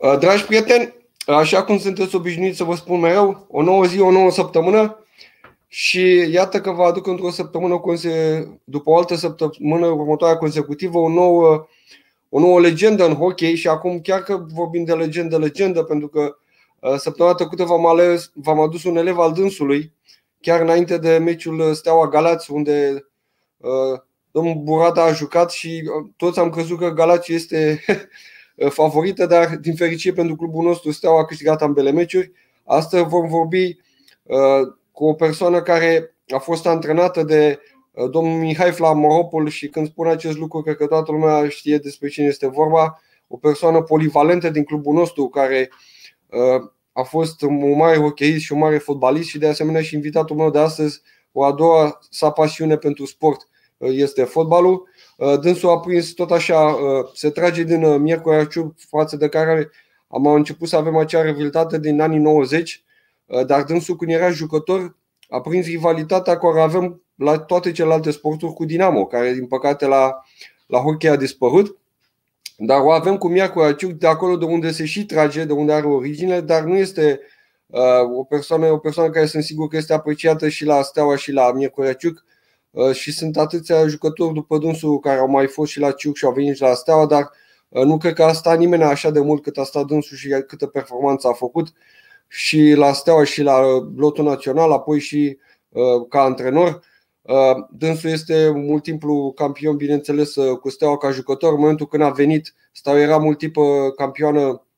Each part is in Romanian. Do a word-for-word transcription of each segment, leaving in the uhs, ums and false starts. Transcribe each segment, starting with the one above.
Dragi prieteni, așa cum sunteți obișnuiți să vă spun mereu, o nouă zi, o nouă săptămână și iată că vă aduc într-o săptămână, după o altă săptămână următoarea consecutivă, o nouă, o nouă legendă în hockey. Și acum chiar că vorbim de legendă, legendă, pentru că săptămâna trecută v-am, ales, v-am adus un elev al dânsului, chiar înainte de meciul Steaua Galați, unde uh, domnul Burada a jucat și toți am crezut că Galați este favorită, dar din fericire pentru clubul nostru Steaua a câștigat ambele meciuri. Astăzi vom vorbi uh, cu o persoană care a fost antrenată de uh, domnul Mihai Flamoropol și când spun acest lucru cred că toată lumea știe despre cine este vorba. O persoană polivalentă din clubul nostru care uh, a fost un mare hocheist și un mare fotbalist și de asemenea și invitatul meu de astăzi, o a doua sa pasiune pentru sport este fotbalul. Dânsul a prins tot așa, se trage din Miercurea Ciuc, față de care am început să avem acea rivalitate din anii nouăzeci, dar dânsul când era jucător a prins rivalitatea care avem la toate celelalte sporturi cu Dinamo, care din păcate la, la hockey a dispărut. Dar o avem cu Miercurea Ciuc, de acolo de unde se și trage, de unde are origine, dar nu este uh, o persoană, o persoană care sunt sigur că este apreciată și la Steaua și la Miercurea Ciuc. Uh, și sunt atâția jucători după dânsul care au mai fost și la Ciuc și au venit și la Steaua, dar uh, nu cred că a stat nimeni așa de mult cât a stat dânsul și câtă performanță a făcut și la Steaua și la lotul național, apoi și uh, ca antrenor. Dânsul este multiplu campion, bineînțeles, cu Steaua ca jucător. În momentul când a venit, Steaua era multiplă campioană,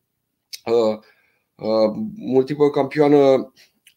multiplă campioană.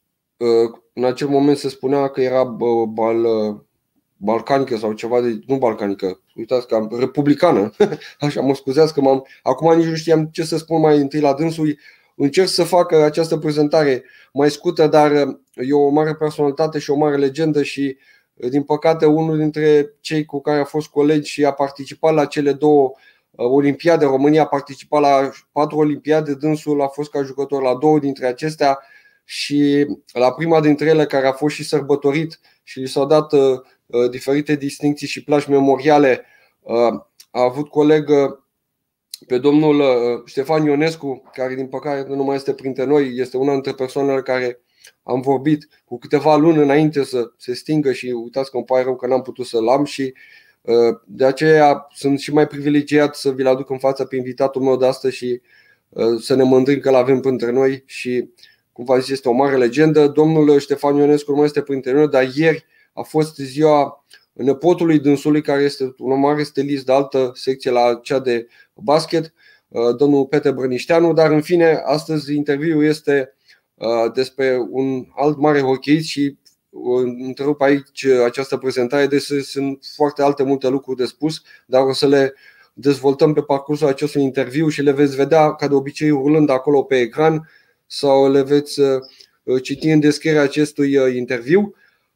În acel moment se spunea că era bal, balcanică sau ceva de, nu balcanică, uitați că am, republicană. Așa, mă scuzați că m-am, acum nici nu știam ce să spun mai întâi la dânsul. Încerc să fac această prezentare mai scurtă, dar e o mare personalitate și o mare legendă și din păcate unul dintre cei cu care a fost colegi și a participat la cele două olimpiade. România a participat la patru olimpiade, dânsul a fost ca jucător la două dintre acestea și la prima dintre ele, care a fost și sărbătorit și li s-au dat diferite distincții și plăci memoriale, a avut coleg pe domnul Ștefan Ionescu, care din păcate nu mai este printre noi. Este una dintre persoanele care am vorbit cu câteva luni înainte să se stingă și uitați că îmi pare rău că n-am putut să-l am și de aceea sunt și mai privilegiat să vi-l aduc în fața pe invitatul meu de astăzi și să ne mândrim că l-avem printre noi și, cum v-am zis, este o mare legendă. Domnul Ștefan Ionescu nu mai este printre noi, dar ieri a fost ziua nepotului dânsului, care este un mare stilist de altă secție la cea de basket, domnul Petre Brănișteanu. Dar în fine, astăzi interviul este despre un alt mare hocheist și întrerup aici această prezentare, deși sunt foarte alte multe lucruri de spus, dar o să le dezvoltăm pe parcursul acestui interviu și le veți vedea ca de obicei urlând acolo pe ecran sau le veți citi în descrierea acestui interviu.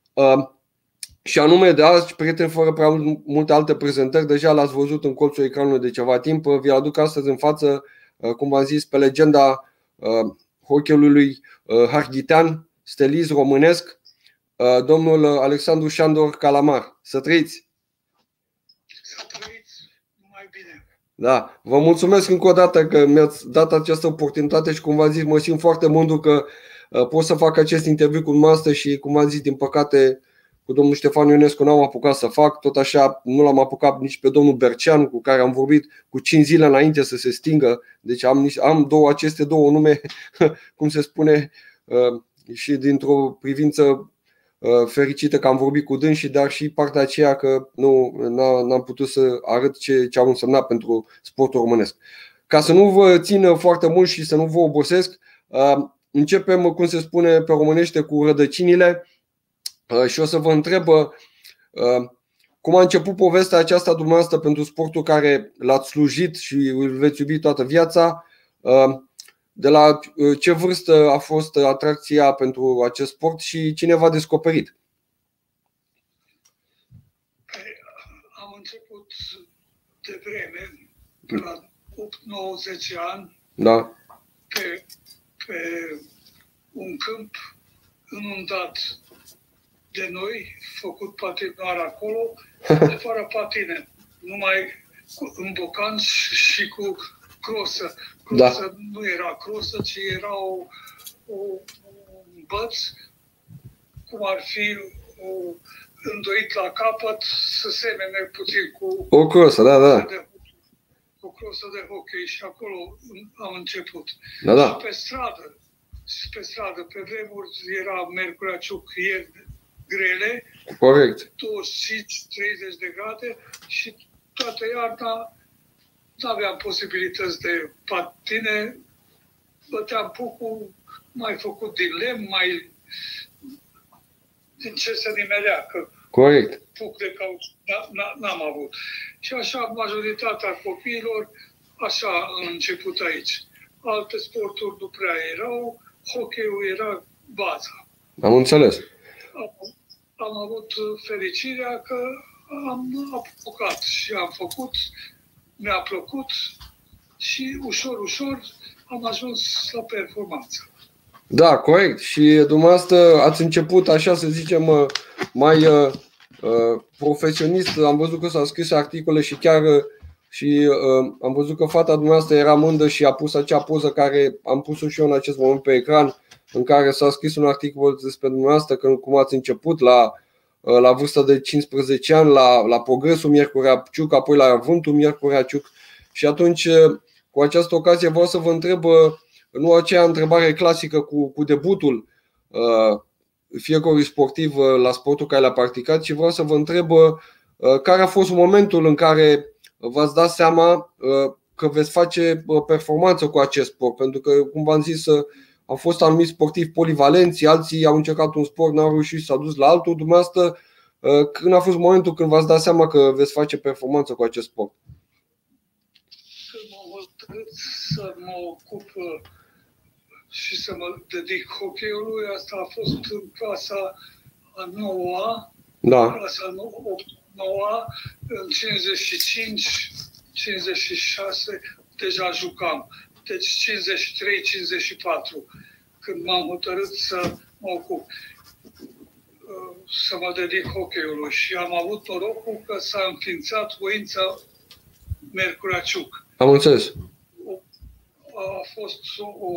Și anume de azi, prieteni, fără prea multe alte prezentări, deja l-ați văzut în colțul ecranului de ceva timp, vi-l aduc astăzi în față, cum v-am zis, pe legenda hockeyului harghitean, stelist românesc, domnul Alexandru Șandor Calamar. Să trăiți! Să trăiți numai bine! Da, vă mulțumesc încă o dată că mi-ați dat această oportunitate și, cum v-am zis, mă simt foarte mândru că pot să fac acest interviu cu dumneavoastră și, cum v-am zis, din păcate cu domnul Ștefan Ionescu n-am apucat să fac. Tot așa nu l-am apucat nici pe domnul Berceanu, cu care am vorbit cu cinci zile înainte să se stingă. Deci am, am două, aceste două nume, cum se spune, și dintr-o privință fericită că am vorbit cu dânsii, dar și partea aceea că nu n-am putut să arăt ce, ce au însemnat pentru sportul românesc. Ca să nu vă țin foarte mult și să nu vă obosesc, începem, cum se spune pe românește, cu rădăcinile. Și o să vă întreb cum a început povestea aceasta dumneavoastră pentru sportul care l-ați slujit și îl veți iubi toată viața. De la ce vârstă a fost atracția pentru acest sport și cine v-a descoperit? Am început de vreme, de la opt nouă zece ani, da. pe, pe un câmp inundat de noi, făcut patinoar acolo, fără patine, numai cu, în bocanci și cu crosă. Crosă da. Nu era crosă, ci era o, o, un băț, cum ar fi o, îndoit la capăt, să semene puțin cu o crosă, da, da. De, o crosă de hockey și acolo am început. Da, da. Și pe stradă, și pe stradă, pe vremuri era Miercurea Ciuc, ieri grele, corect. douăzeci și cinci treizeci de grade și toată iarna nu aveam posibilități de patine, băteam pucul, mai făcut din lemn, mai din ce se nimerea, că corect. Puc de cauciuc n-am avut. Și așa majoritatea copiilor, așa a început aici. Alte sporturi nu prea erau, hockey-ul era baza. Am înțeles. Am, am avut fericirea că am apucat și am făcut, mi-a plăcut și ușor, ușor am ajuns la performanță. Da, corect. Și dumneavoastră ați început, așa să zicem, mai uh, profesionist. Am văzut că s-au scris articole și chiar și uh, am văzut că fata dumneavoastră era mândră și a pus acea poză care am pus-o și eu în acest moment pe ecran, în care s-a scris un articol despre dumneavoastră, că cum ați început la, uh, la vârsta de cincisprezece ani, la, la Progresul Miercurea Ciuc, apoi la Vântul Miercurea Ciuc. Și atunci, uh, cu această ocazie, vreau să vă întreb, uh, nu aceea întrebare clasică cu, cu debutul uh, fiecărui sportiv uh, la sportul care l-a practicat, ci vreau să vă întreb uh, care a fost momentul în care v-ați dat seama uh, că veți face uh, performanță cu acest sport. Pentru că, cum v-am zis, uh, au fost anumiți sportivi polivalenți, alții au încercat un sport, n-au reușit și s-au dus la altul. Dumneavoastră, uh, când a fost momentul când v-ați dat seama că veți face performanță cu acest sport? Când m-am hotărât să mă ocup și să mă dedic hockey-ului, asta a fost în clasa a noua, da. clasa noua, în cincizeci și cinci cincizeci și șase deja jucam. Deci cincizeci și trei cincizeci și patru, când m-am hotărât să mă ocup, să mă dedic hockey-ului. Și am avut norocul că s-a înființat voința Miercurea Ciuc. Am înțeles. A fost o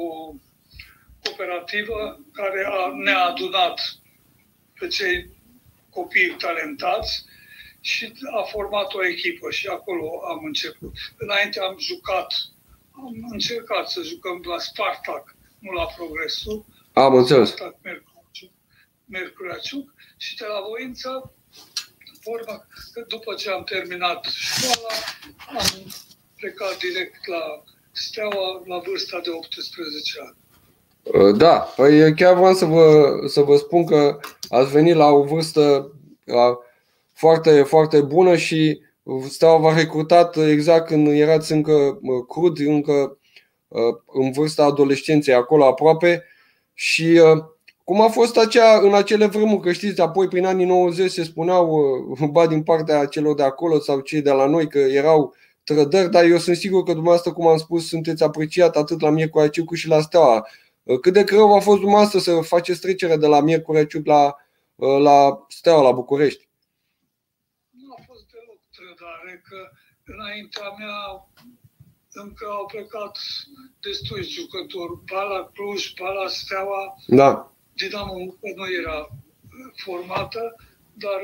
cooperativă care a, ne-a adunat pe cei copii talentați și a format o echipă și acolo am început. Înainte am jucat, am încercat să jucăm la Spartak, nu la Progresul. Am înțeles. Spartak Miercurea Ciuc și de la voință, vorba că după ce am terminat școala, am plecat direct la Steaua la vârsta de optsprezece ani. Da, păi chiar vreau să vă, să vă spun că ați venit la o vârstă foarte, foarte bună și Steaua v-a recrutat exact când erați încă crud, încă în vârsta adolescenței, acolo aproape. Și cum a fost acea, în acele vremuri, că știți, apoi prin anii nouăzeci se spuneau, ba din partea celor de acolo sau cei de la noi, că erau trădări, dar eu sunt sigur că dumneavoastră, cum am spus, sunteți apreciat atât la Miercurea Ciuc cât și la Steaua. Cât de greu a fost dumneavoastră să faceți trecerea de la Miercurea Ciuc la, la Steaua, la București? Nu a fost deloc trădare, că înaintea mea încă au plecat destui jucători, ba la Cluj, ba la Steaua. Da. Dinamo nu era formată, dar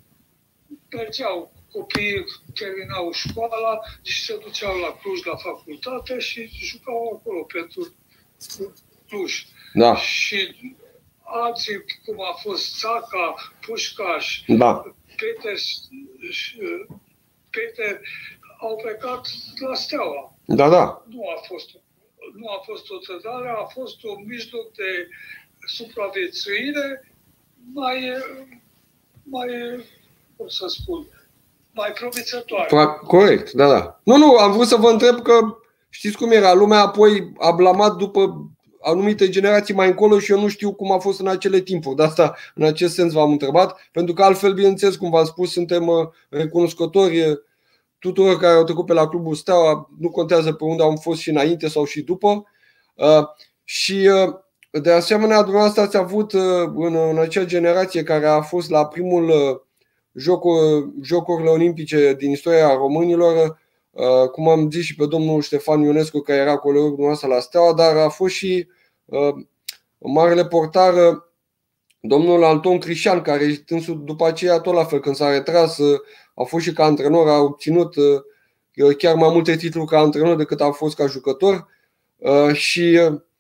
mergeau copiii, terminau școala și se duceau la Cluj la facultate și jucau acolo pentru Cluj. Da. Și alții, cum a fost Țaca, Pușcaș, da. Peter, Peter, au plecat la Steaua. Da, da. Nu a fost, nu a fost o trădare, a fost un mijloc de supraviețuire mai, mai, cum să spun, mai promițătoare. Corect, da, da. Nu, nu, am vrut să vă întreb că știți cum era, lumea apoi a blamat după anumite generații mai încolo și eu nu știu cum a fost în acele timpuri. De asta, în acest sens v-am întrebat, pentru că altfel, bineînțeles, cum v-am spus, suntem recunoscători tuturor care au trecut pe la Clubul Steaua, nu contează pe unde am fost și înainte sau și după. Și de asemenea, dumneavoastră ați avut în, în acea generație care a fost la primul jocuri, Jocurile Olimpice din istoria românilor, cum am zis și pe domnul Ștefan Ionescu, care era colegul dumneavoastră la Steaua, dar a fost și marele portar domnul Anton Crișan, care după aceea tot la fel, când s-a retras, a fost și ca antrenor, a obținut chiar mai multe titluri ca antrenor decât a fost ca jucător. Și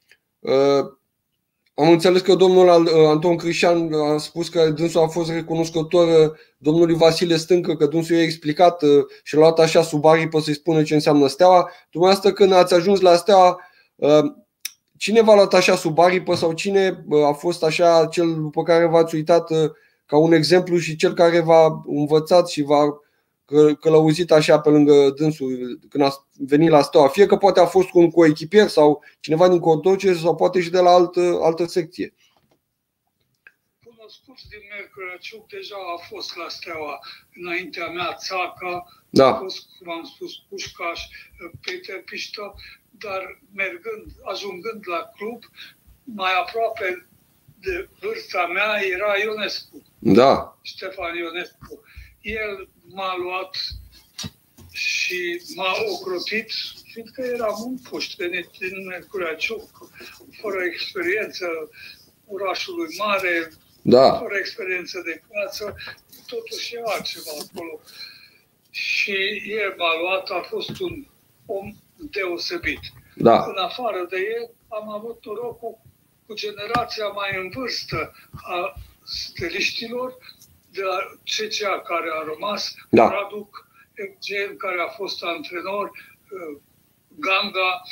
am înțeles că domnul Anton Crișan a spus că dânsul a fost recunoscător domnului Vasile Stâncă, că dânsul i-a explicat și l-a luat așa sub aripă să-i spună ce înseamnă Steaua. Dumneavoastră, când ați ajuns la Steaua, cine v-a luat așa sub aripă sau cine a fost așa cel după care v-ați uitat ca un exemplu și cel care v-a învățat și v-a călăuzit așa pe lângă dânsul când a venit la Steaua? Fie că poate a fost cu un coechipier sau cineva din conducere sau poate și de la altă, altă secție. Cunoscut din Mercurăciuc, deja a fost la Steaua înaintea mea, Țaca, da. A fost, cum am spus, Pușcaș, Peter Piștă, dar mergând, ajungând la club, mai aproape de vârsta mea era Ionescu. Da. Ștefan Ionescu. El m-a luat și m-a ocrotit, fiindcă eram un puști venit din Mercurăciuc, fără experiență, orașului mare, da. Fără experiență de viață, totuși e altceva acolo. Și el m-a luat, a fost un om deosebit. Da. În afară de el, am avut norocul cu generația mai în vârstă a steliștilor, de la C C A care a rămas, da. Raduc, Eugen care a fost antrenor, Ganga,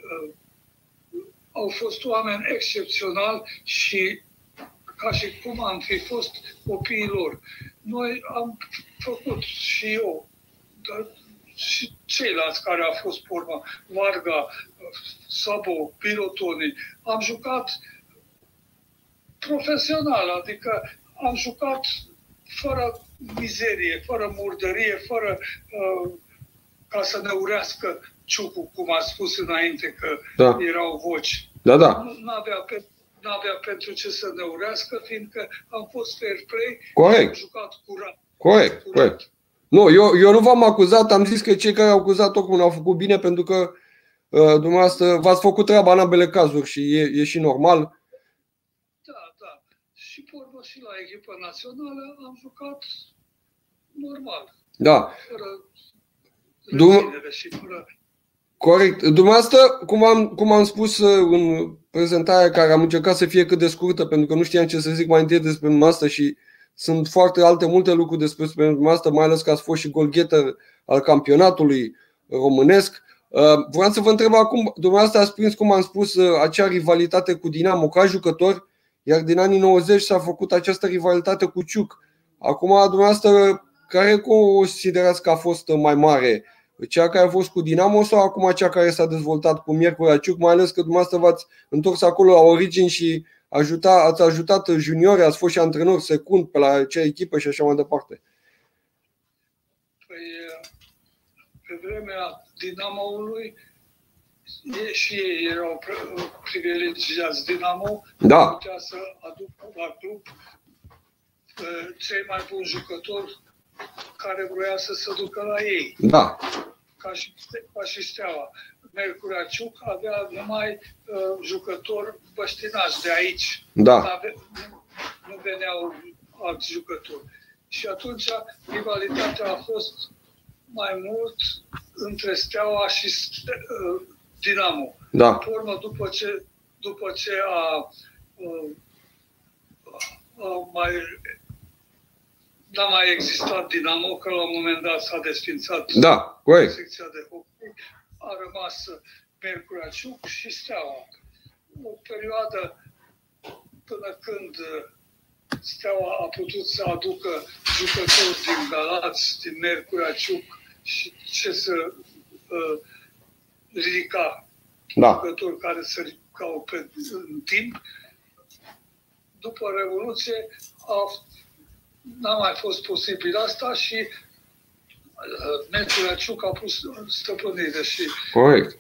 au fost oameni excepționali și ca și cum am fi fost copiii lor. Noi am făcut și eu, dar și ceilalți care au fost pe urmă, Varga, Sabo, Pilotoni, am jucat profesional, adică am jucat fără mizerie, fără murdărie, fără uh, ca să ne urească Ciucu, cum a spus înainte că da. erau voci. Da, da. Nu avea, pe, avea pentru ce să ne urească, fiindcă am fost fair play. Corect. Și am jucat curat. Corect, curat. Corect. Nu, eu, eu nu v-am acuzat, am zis că cei care au acuzat tocmai au făcut bine, pentru că uh, dumneavoastră v-ați făcut treaba în ambele cazuri și e, e și normal. Da, da. Și pe urmă și la echipa națională am jucat normal. Da. Fără Dum- și fără... Corect. Dumneavoastră, cum am, cum am spus în prezentarea care am încercat să fie cât de scurtă, pentru că nu știam ce să zic mai întâi despre dumneavoastră și sunt foarte alte multe lucruri despre dumneavoastră, mai ales că ați fost și goalgetter al campionatului românesc. Vreau să vă întreb acum, dumneavoastră ați prins, cum am spus, acea rivalitate cu Dinamo ca jucător, iar din anii nouăzeci s-a făcut această rivalitate cu Ciuc. Acum, dumneavoastră, care considerați că a fost mai mare? Cea care a fost cu Dinamo sau acum cea care s-a dezvoltat cu Miercurea Ciuc, mai ales că dumneavoastră v-ați întors acolo la origini și ajuta, ați ajutat juniori, ați fost și antrenor secund pe la acea echipă și așa mai departe. Păi, pe vremea Dinamoului și ei erau privilegiați. Dinamo da. putea să aducă la club cei mai buni jucători care vroia să se ducă la ei. Da. Ca și, ca și Steaua. Mercurea Ciuc avea numai uh, jucători băștinași de aici. Da. Nu, ave, nu, nu veneau alți jucători. Și atunci rivalitatea a fost mai mult între Steaua și uh, Dinamo. Da. Pe urmă, după ce, după ce a, uh, a mai... N-a mai existat Dinamo, că la un moment dat s-a desfințat da, secția de hockey. A rămas Mercurea Ciuc și Steaua. O perioadă până când Steaua a putut să aducă jucători din Galați, din Mercurea Ciuc și ce să uh, ridica. Da. Jucători care se ridicau pe, în timp. După Revoluție a n-a mai fost posibil asta și uh, Mercurea Ciuc a pus stăpânire și corect.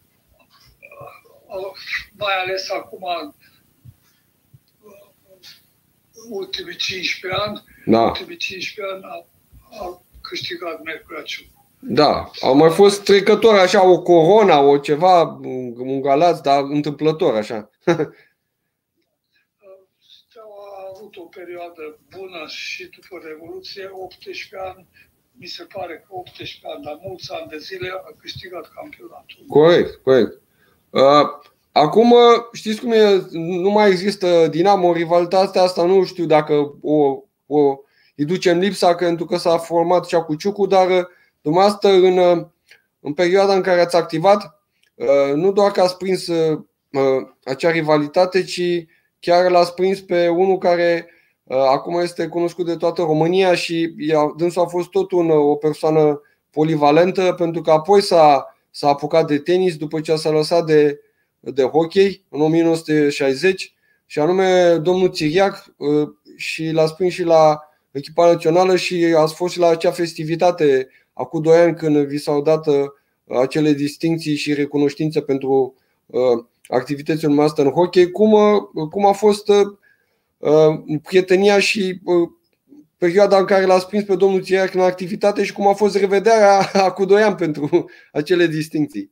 Uh, mai ales acum uh, ultimii cincisprezece ani, da. ultimii cincisprezece ani a, a câștigat Mercurea Ciuc. Da, au mai fost trecători așa, o corona, o ceva, un galați, dar întâmplător așa. Steaua a avut o perioadă bună și după Revoluție, optsprezece ani, mi se pare că optsprezece ani, dar mulți ani de zile a câștigat campionatul. Corect, corect. Acum, știți cum e, nu mai există Dinamo, rivalitatea asta, nu știu dacă o, o îi ducem lipsa, pentru că s-a format Ceacuciucu, dar dumneavoastră în, în perioada în care ați activat, nu doar că ați prins acea rivalitate, ci chiar l-ați prins pe unul care acum este cunoscut de toată România și dânsul a fost tot un, o persoană polivalentă, pentru că apoi s-a, s-a apucat de tenis după ce s-a lăsat de, de hockey în o mie nouă sute șaizeci, și anume domnul Țiriac, și l-ați prins și la echipa națională și ați fost și la acea festivitate acum doi ani când vi s-au dat acele distincții și recunoștințe pentru activitățile noastre în hockey. Cum, cum a fost prietenia și perioada în care l-ați prins pe domnul Țiriac în activitate și cum a fost revederea acum doi ani pentru acele distincții?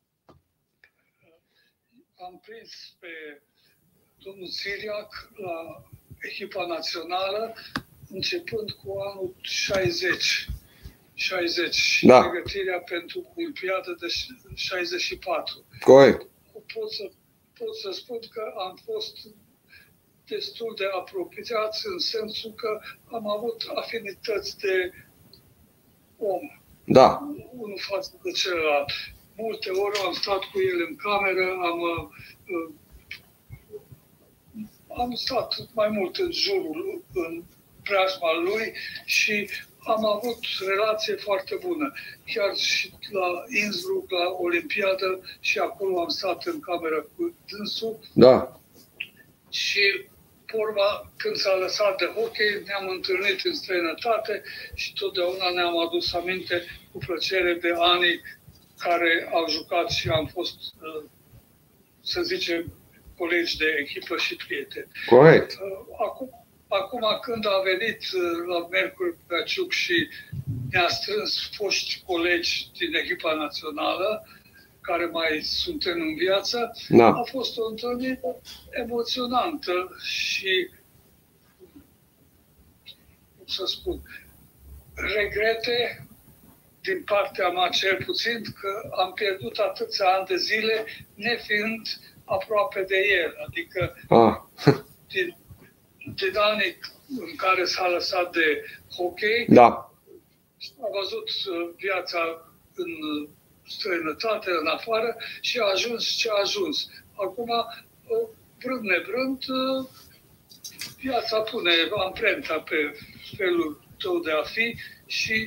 Am prins pe domnul Țiriac la echipa națională începând cu anul șaizeci. șaizeci Da. Și pregătirea pentru Olimpiada de șaizeci și patru. Corect. Pot să, pot să spun că am fost destul de apropiați în sensul că am avut afinități de om. Da. Unul față de celălalt. Multe ori am stat cu el în cameră, am, am stat mai mult în jurul, în preajma lui și am avut relație foarte bună. Chiar și la Innsbruck, la Olimpiadă, și acolo am stat în cameră cu dânsul. Da. Și porma, când s-a lăsat de hockey, ne-am întâlnit în străinătate și totdeauna ne-am adus aminte cu plăcere de anii care au jucat și am fost, să zicem, colegi de echipă și prieteni. Corect. Acum, Acum când a venit la Mercur Caciuc și ne-a strâns foști colegi din echipa națională, care mai suntem în viață, da. A fost o întâlnire emoționantă și, cum să spun, regrete din partea mea cel puțin că am pierdut atâția ani de zile nefiind aproape de el. Adică ah. din din anii în care s-a lăsat de hockey, da. A văzut viața în străinătate, în afară și a ajuns ce a ajuns. Acum, vrând nevrând, viața pune amprenta pe felul tău de a fi și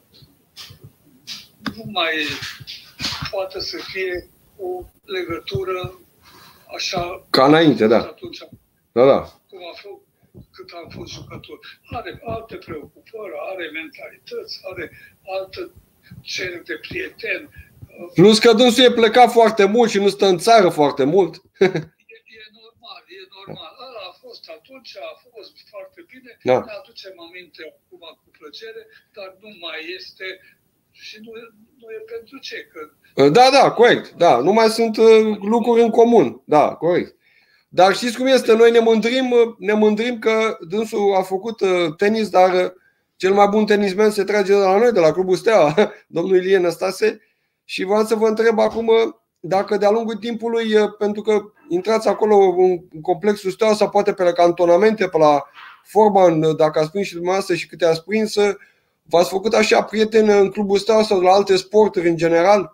nu mai poate să fie o legătură așa ca înainte, da. Atunci, da, da. cum a fost cât am fost jucător. Are alte preocupări, are mentalități, are altă cerere de prieteni. Plus că dânsul e plecat foarte mult și nu stă în țară foarte mult. E, e normal, e normal. Ăla a fost atunci, a fost foarte bine. Da. Ne aducem aminte acum cu plăcere, dar nu mai este și nu, nu e pentru ce. Că... Da, da, corect. Da, nu mai sunt lucruri în comun. Da, corect. Dar știți cum este? Noi ne mândrim, ne mândrim că dânsul a făcut tenis, dar cel mai bun tenismen se trage de la noi, de la Clubul Steaua, domnul Ilie Năstase. Și vreau să vă întreb acum dacă de-a lungul timpului, pentru că intrați acolo în complexul Steaua sau poate pe la cantonamente, pe la Forban, dacă ați prins și dumneavoastră și câte ați prins, v-ați făcut așa prieteni în Clubul Steaua sau la alte sporturi în general?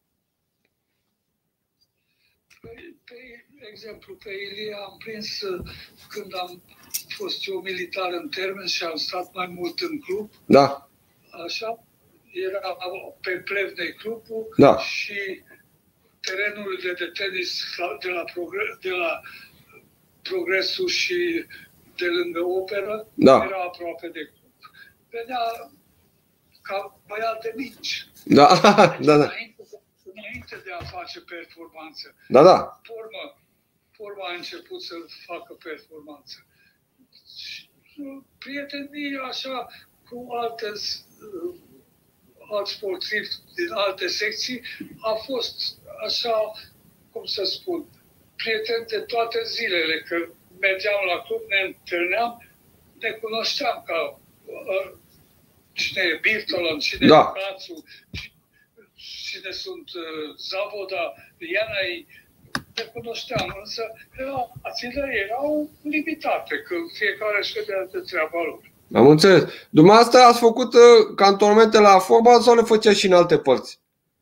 De exemplu, pe Ilie am prins când am fost eu militar în termen și am stat mai mult în club. Da. Așa. Era pe Plevnei clubul, da. Și terenurile de tenis de la, progres, de la Progresul și de lângă Operă, da. Era aproape de club. Venea ca băiat de mici. Da, deci, da, da. Înainte, înainte de a face performanță. Da, da. Formă, forma a început să facă performanță. Prietenii așa cu alte, alți sportivi din alte secții, a fost așa, cum să spun, prieten de toate zilele, că mergeam la club, ne întâlneam, ne cunoșteam ca uh, cine e Birtolan, cine da. e Cațu, cine sunt uh, Zavoda, Ianai, ne cunoșteam, însă era, aținele erau limitate, că fiecare își vedea de treaba lor. Am înțeles. Dumneavoastră ați făcut uh, cantonamente la fotbal sau le făceați și în alte părți?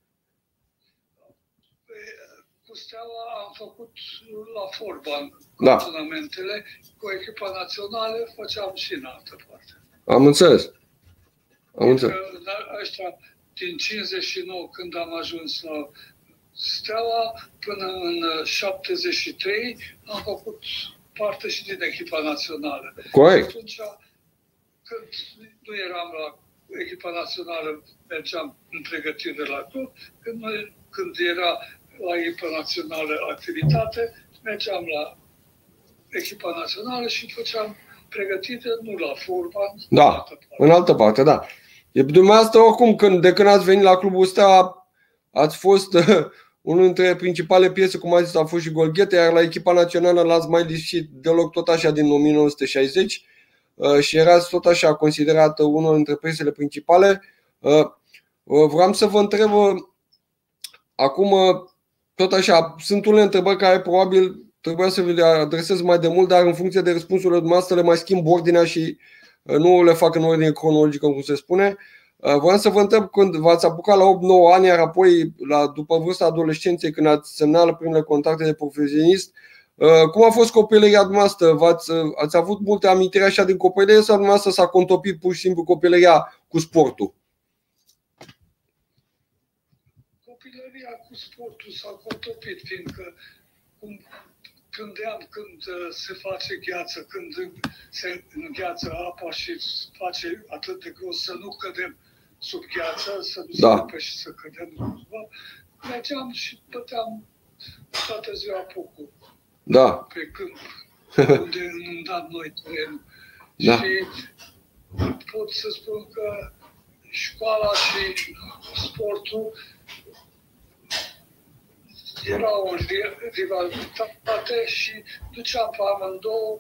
Cu Steaua am făcut la fotbal da. cantonamentele, cu echipa națională făceam și în altă parte. Am înțeles. Am înțeles. Ăștia, din cincizeci și nouă, când am ajuns la Steaua, până în șaptezeci și trei, am făcut parte și din echipa națională. Corect. Atunci, când nu eram la echipa națională, mergeam în pregătire la club. Când, noi, când era la echipa națională activitate, mergeam la echipa națională și făceam pregătire, nu la fotbal, da, în altă parte. În altă parte, da. E, dumneavoastră, oricum, când, de când ați venit la Clubul Steaua, ați fost uh, unul dintre principale piese, cum a zis, a fost și golghete, iar la echipa națională l-ați mai lipsit deloc tot așa din o mie nouă sute șaizeci uh, și erați tot așa considerat unul dintre piesele principale. Uh, uh, vreau să vă întreb, uh, acum, uh, tot așa, sunt unele întrebări care probabil trebuia să vi le adresez mai de mult, dar în funcție de răspunsurile dumneavoastră le mai schimb ordinea și uh, nu le fac în ordine cronologică, cum se spune. Vreau să vă întreb, când v-ați apucat la opt nouă ani, iar apoi, la, după vârsta adolescenței, când ați semnat primele contacte de profesionist, cum a fost copilăria dumneavoastră? V-ați, ați avut multe amintiri așa din copilărie sau dumneavoastră s-a contopit pur și simplu copilăria cu sportul? Copilăria cu sportul s-a contopit, fiindcă cum gândeam când se face gheață, când se îngheață apa și face atât de gros să nu cădem sub gheață, să nu da. se rupe și să cădem cumva, mergeam și băteam toată ziua pucul. Da. Pe câmp, unde inundam noi terenul. Da. Și pot să spun că școala și sportul era o rivalitate și duceam pe amândouă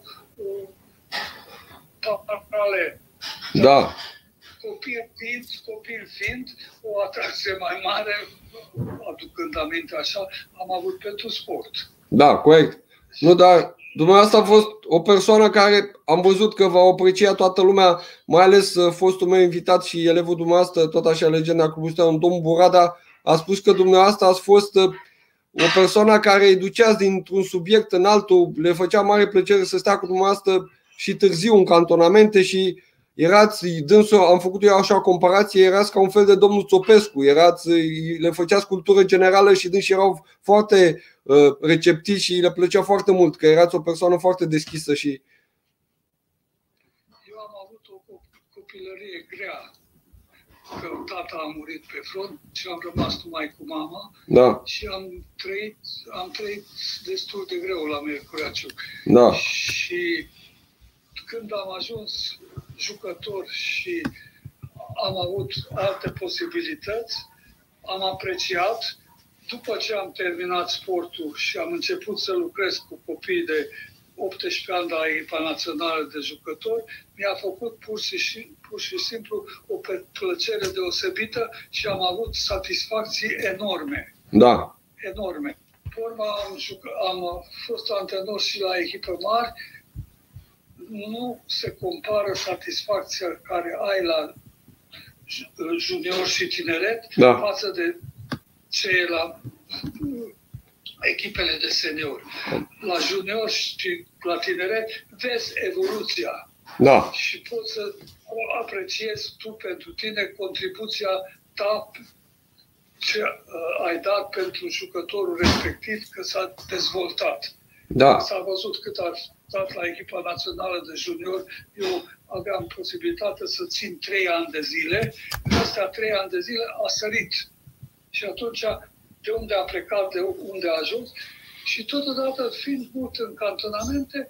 parale. Da. Copil fiind, copil fiind, o atracție mai mare, aducând aminte așa, am avut pentru sport. Da, corect. Nu, dar dumneavoastră a fost o persoană care am văzut că v-a apreciat toată lumea, mai ales fostul meu invitat și elevul dumneavoastră, tot așa legenda Clubul Steaua, domnul Burada, a spus că dumneavoastră ați fost o persoană care îi duceați dintr-un subiect în altul, le făcea mare plăcere să stea cu dumneavoastră și târziu în cantonamente și erați, dânsul, am făcut eu așa o comparație, erați ca un fel de domnul Țopescu, erați, le făceați cultură generală și dânsii erau foarte uh, receptivi și le plăcea foarte mult, că erați o persoană foarte deschisă și... Eu am avut o copilărie grea, că tata a murit pe front și am rămas numai cu mama. Da. Și am trăit, am trăit destul de greu la Mercuraciu. Da. Și când am ajuns jucător și am avut alte posibilități, am apreciat. După ce am terminat sportul și am început să lucrez cu copii de optsprezece ani la echipa națională de jucători, mi-a făcut pur și, pur și simplu o plăcere deosebită și am avut satisfacții enorme. Da. Enorme. Pe urmă am, am fost antrenor și la echipe mari. Nu se compară satisfacția care ai la junior și tineret, da, față de ce e la echipele de seniori. La junior și la tineret vezi evoluția, da, și poți să apreciezi tu pentru tine contribuția ta ce uh, ai dat pentru jucătorul respectiv, că s-a dezvoltat. Da. S-a văzut cât a stat la echipa națională de junior. Eu aveam posibilitatea să țin trei ani de zile. În astea trei ani de zile a sărit. Și atunci, de unde a plecat, de unde a ajuns, și totodată, fiind mult în cantonamente,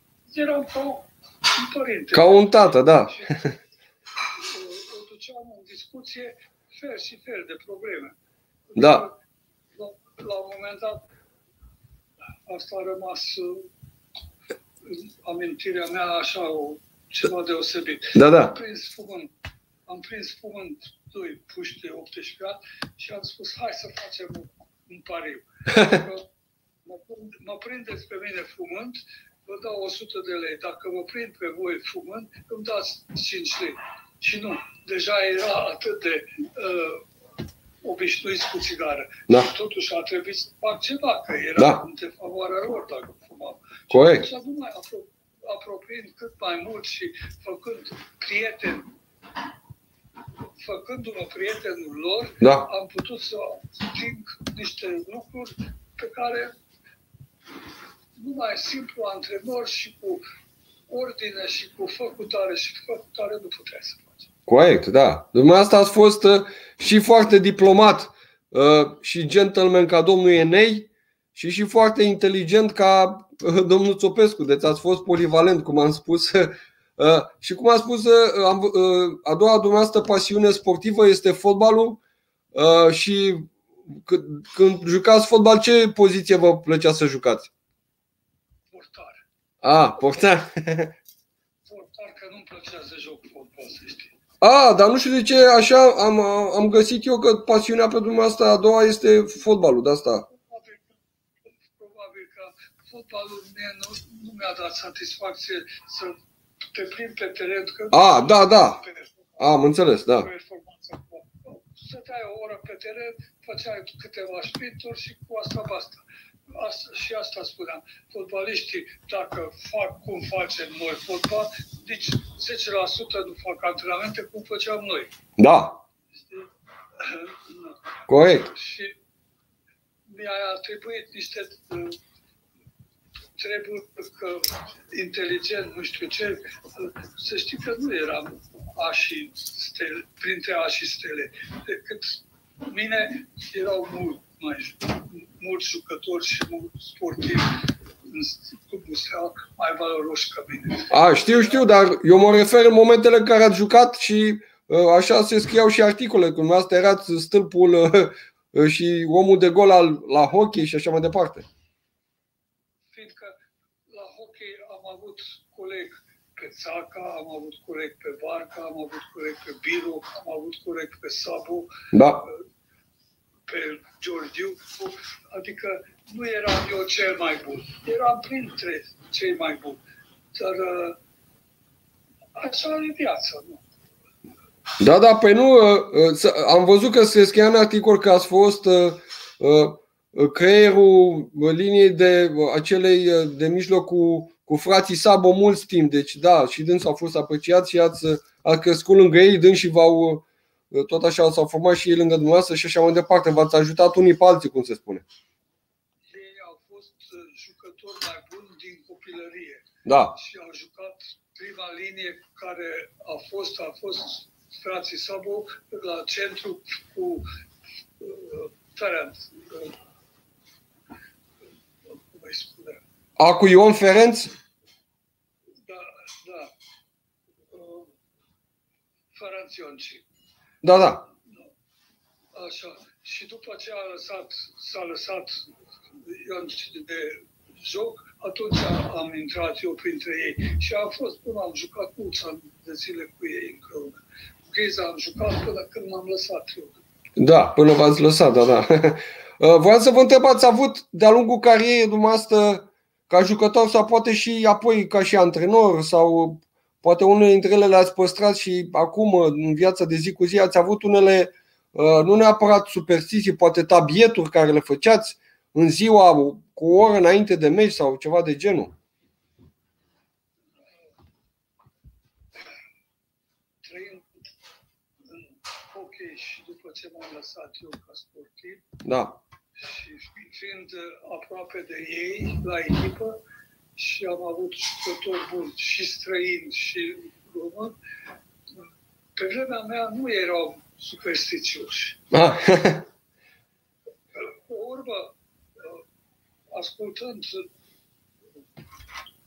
eram ca un părinte. Ca un tată, da. Și o duceam în discuție fel și fel de probleme. Da. La, la un moment dat, asta a rămas în amintirea mea așa, o, ceva deosebit. Da, da. Am prins fumânt, am prins fumânt doi puși de optsprezece ani și am spus, hai să facem un, un pariu. Mă, mă prindeți pe mine fumând, vă dau o sută de lei. Dacă mă prind pe voi fumând, îmi dați cinci lei. Și nu, deja era atât de uh, obișnuit cu țigară. Da. Și totuși a trebuit să fac ceva, că era Da. în defavoarea lor dacă fumam. Corect. Și atunci, numai apro- apropiind cât mai mult și făcând prieteni, făcându-mă prietenul lor, Da. am putut să ating niște lucruri pe care numai simplu antrenor și cu ordine și cu făcutare și făcutare nu puteai să faci. Corect, da. Dumneavoastră ați fost uh, și foarte diplomat uh, și gentleman ca domnul Enei și și foarte inteligent ca uh, domnul Țopescu. Deci ați fost polivalent, cum am spus. Uh, și cum am spus, uh, am, uh, a doua dumneavoastră pasiune sportivă este fotbalul uh, și când, când jucați fotbal, ce poziție vă plăcea să jucați? Portar. A, portar. Portar, că nu-mi plăcea să joc fotbal, să știi. A, dar nu știu de ce așa am, am găsit eu că pasiunea pe dumneavoastră a doua este fotbalul, de asta. Probabil, probabil că fotbalul mie nu, nu mi-a dat satisfacție să te prind pe teren. Că A, da, da. Am înțeles, da. Stăteai o oră pe teren, făceai câteva sprinturi și cu asta basta. Asta, și asta spuneam. Fotbaliștii, dacă fac cum facem noi fotbal, nici zece la sută nu fac antrenamente cum făceam noi. Da. Știi? Corect. Și mi-a trebuit niște treburi că inteligent, nu știu ce, să știi că nu eram A și stele, printre A și stele. Decât mine erau mult mai mulți jucători și mulți sportivi în clubul Steaua mai valoroși ca mine. A, știu, știu, dar eu mă refer în momentele în care ați jucat și așa se scriau și articole, când dumneavoastră erați stâlpul și omul de gol al, la hockey și așa mai departe. Fiindcă la hockey am avut coleg pe Țaca, am avut coleg pe Barca, am avut coleg pe Biru, am avut coleg pe Sabo, da. Pe Georgiu, adică nu eram eu cel mai bun, eram printre cei mai buni, dar așa e viața, nu? Da, da, păi nu, am văzut că se scria în articol că ați fost creierul liniei de acelei de mijloc cu, cu frații Sabo mulți timp, deci da, și dânsul a fost apreciat și ați, ați crescut lângă ei, dâns și v-au, tot așa s-au format și ei lângă dumneavoastră și așa mai departe, v-ați ajutat unii pe alții, cum se spune. Ei au fost jucători mai buni din copilărie. Da. Și au jucat prima linie care a fost, a fost frații Sabo la centru cu uh, Ferenc. Uh, cum îi spune? A, cu Ion Ferenc? Da, da. Uh, Ferenc Ionci. Da, da. Așa. Și după ce a lăsat, s-a lăsat Ionci de joc, atunci am intrat eu printre ei și am fost până am jucat mulți ani de zile cu ei împreună. Cu Gheza am jucat până când m-am lăsat eu. Da, până v-ați lăsat, da, da. Voiam să vă întreb, ați avut de-a lungul carierei dumneavoastră ca jucător sau poate și apoi ca și antrenor sau poate unele dintre ele le-ați păstrat și acum în viața de zi cu zi ați avut unele, nu neapărat superstiții, poate tabieturi care le făceați în ziua cu o oră înainte de meci sau ceva de genul? Trăind în hockey și după ce m-am lăsat eu ca sportiv, da. Și fiind aproape de ei la echipă și am avut jucători buni și străini și români, pe vremea mea nu erau superstițioși. Ah. Pe urmă, ascultând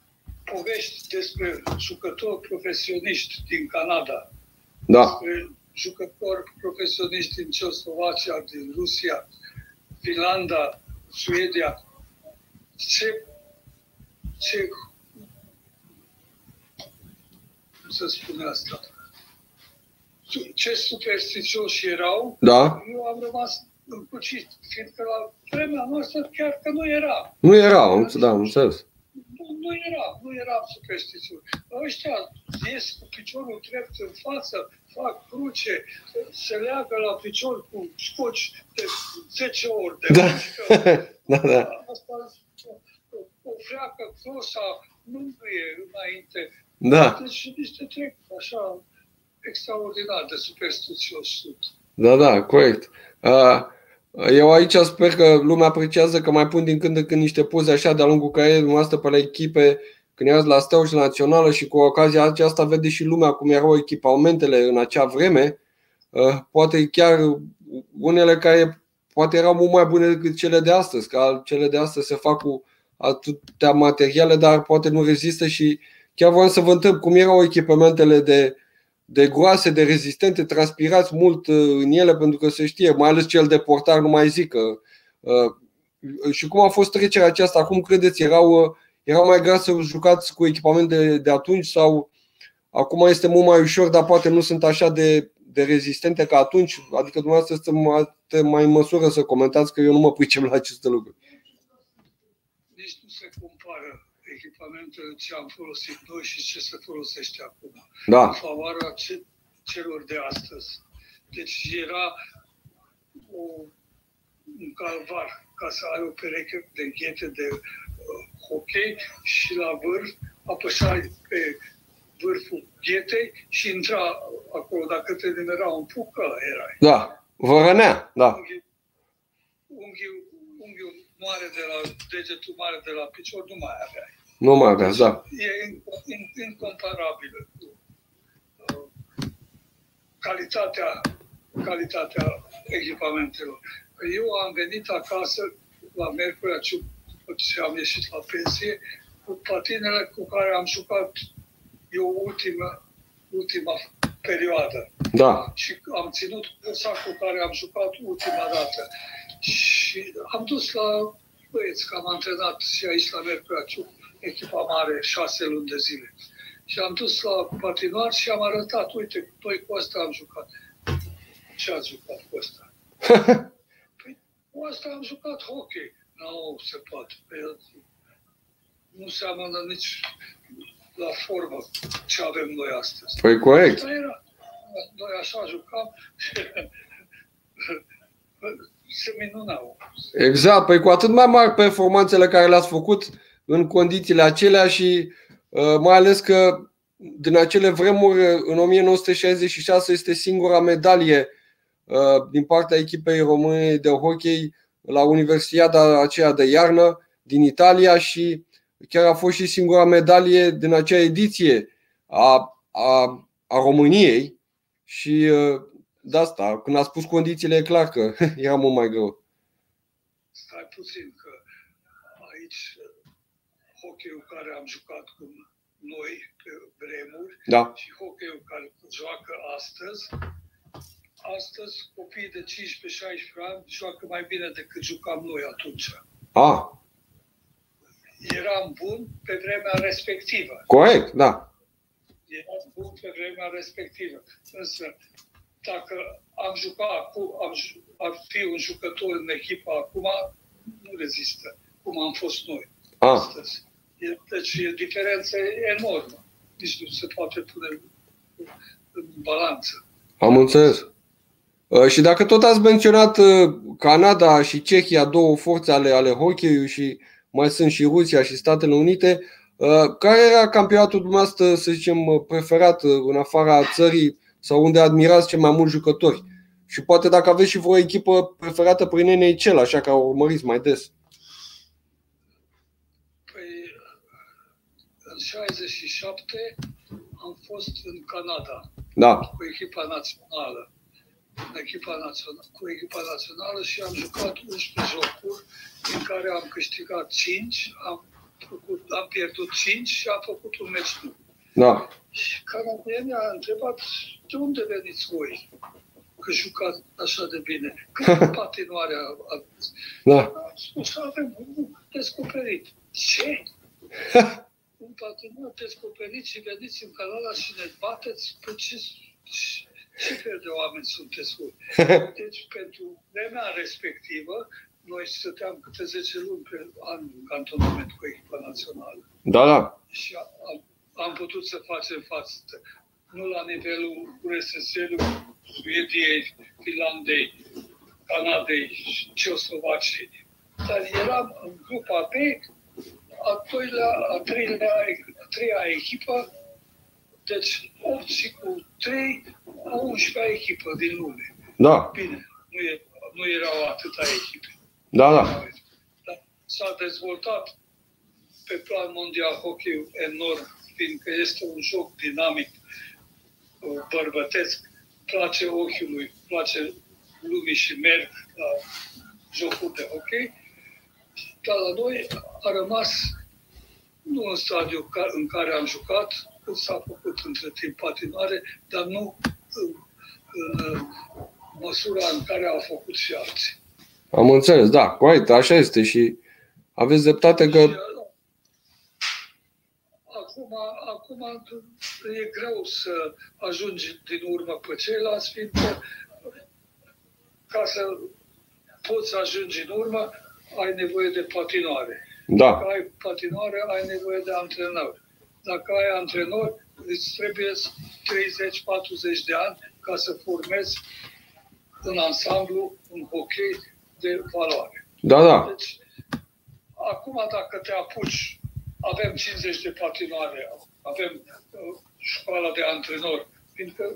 povești despre jucători profesioniști din Canada, da. despre jucători profesioniști din Ceoslovacia, din Rusia, Finlanda, Suedia. Ce, ce, cum să spun asta? Ce superstițioși erau, da. Eu am rămas împucit, fiindcă la vremea noastră chiar că nu era. Nu era, da, am înțeles. Nu, nu era, nu era superstițiune. Ăștia ies cu piciorul drept în față, fac cruce, se leagă la picior cu scoci de zece ori de da. da, da. Asta, o, o freacă closa nu e înainte. Da. Deci niște trec așa extraordinar de superstițios sunt. Da, da, corect. Eu aici sper că lumea apreciază că mai pun din când în când niște poze așa de-a lungul carierei noastre pe la echipe, când erați la Steaua și Națională și cu ocazia aceasta vede și lumea cum erau echipamentele în acea vreme. Poate chiar unele care poate erau mult mai bune decât cele de astăzi, că cele de astăzi se fac cu atâtea materiale, dar poate nu rezistă și chiar vreau să vă întreb cum erau echipamentele de de groase, de rezistente, transpirați mult în ele, pentru că se știe, mai ales cel de portar, nu mai zic. Și cum a fost trecerea aceasta? Acum credeți, erau, erau mai grea să jucați cu echipament de, de atunci sau acum este mult mai ușor, dar poate nu sunt așa de, de rezistente ca atunci? Adică dumneavoastră sunteți mai în măsură să comentați, că eu nu mă pricep la aceste lucruri. Nici nu se compară echipamentele ce am folosit noi și ce se folosește acum. Da. În favoarea celor de astăzi. Deci era o, un calvar ca să ai o pereche de ghete de uh, hockey și la vârf apăsai pe vârful ghetei și intra acolo. Dacă te nimera un puc, ăla erai. Da. Vă rănea. Da. Unghiul, unghiul, unghiul mare de la degetul mare de la picior nu mai aveai. Nu mai aveați, da. E incomparabilă cu uh, calitatea, calitatea echipamentelor. Eu am venit acasă la Miercurea Ciuc și am ieșit la pensie cu patinele cu care am jucat eu ultima, ultima perioadă. Da. Și am ținut cursa cu care am jucat ultima dată. Și am dus la băieți, că am antrenat și aici la Miercurea Ciuc, echipa mare, șase luni de zile. Și am dus la patinoar și am arătat, uite, noi cu ăsta am jucat. Ce ați jucat cu ăsta? Păi cu ăsta am jucat hockey. Nu se poate. Nu seamănă nici la formă ce avem noi astăzi. Păi corect. Asta era. Noi așa jucam și se minunau. Exact. Păi cu atât mai mari performanțele care le-ați făcut în condițiile acelea și uh, mai ales că din acele vremuri, în o mie nouă sute șaizeci și șase, este singura medalie uh, din partea echipei române de hockey la Universiada aceea de iarnă din Italia și chiar a fost și singura medalie din acea ediție a, a, a României și uh, de asta, când a spus condițiile, e clar că era mult mai greu. Stai puțin, că aici hockey-ul care am jucat cu noi pe vremuri, da, și hockey-ul care joacă astăzi, astăzi copiii de cincisprezece șaisprezece ani joacă mai bine decât jucam noi atunci. Ah. Eram bun pe vremea respectivă. Corect, da. Eram bun pe vremea respectivă. Însă, dacă am jucat acum, am, ar fi un jucător în echipa acum, nu rezistă cum am fost noi ah. astăzi. Deci e o diferență enormă. Nici nu se poate pune în balanță. Am înțeles. Și dacă tot ați menționat Canada și Cehia, două forțe ale, ale hockey-ului și mai sunt și Rusia și Statele Unite, care era campionatul dumneavoastră, să zicem, preferat în afara țării sau unde admirați cei mai mulți jucători? Și poate dacă aveți și vreo echipă preferată prin N H L, așa că o urmăriți mai des. Păi, în șaizeci și șapte am fost în Canada, da, cu echipa națională. În echipa națională, cu echipa națională și am jucat unsprezece jocuri în care am câștigat cinci, am, făcut, am pierdut cinci și am făcut un meci nu. Da. Și canadienii a întrebat, de unde veniți voi? Că jucați așa de bine. Câte patinoare aveți? Da. Am spus, avem un descoperit. Ce? Un patinoar descoperit și veniți în Canada și ne bateți? Pe ce, ce fel de oameni sunteți voi? Deci, pentru vremea respectivă, noi stăteam câte zece luni pe an în cantonament cu echipa națională. Da, da. Și am, am putut să facem față. Nu la nivelul U R S S-ului, Suediei, Finlandei, Canadei și Ceoslovaciei. Dar eram în grupa B, a doilea, a treilea, a treia echipă, deci opt și cu trei, a unsprezecea echipă din lume. Da. Bine, nu, e, nu erau atâta echipe. Da, da. Dar s-a dezvoltat pe plan mondial hockey enorm, fiindcă este un joc dinamic, bărbătesc, place ochiului, place lumii și merg la jocul de hockey. Dar la noi a rămas, nu în stadiul în care am jucat, s-a făcut între timp patinoare, dar nu în, în măsura în care au făcut și alții. Am înțeles, da, corect, așa este și aveți dreptate că... Și, acum, acum e greu să ajungi din urmă pe ceilalți, fiindcă ca să poți să ajungi în urmă, ai nevoie de patinoare. Da. Dacă ai patinoare, ai nevoie de antrenor. Dacă ai antrenor, îți trebuie treizeci patruzeci de ani ca să formezi în ansamblu un hockey de valoare. Da, da. Deci, acum dacă te apuci, avem cincizeci de patinoare, avem uh, școala de antrenori, fiindcă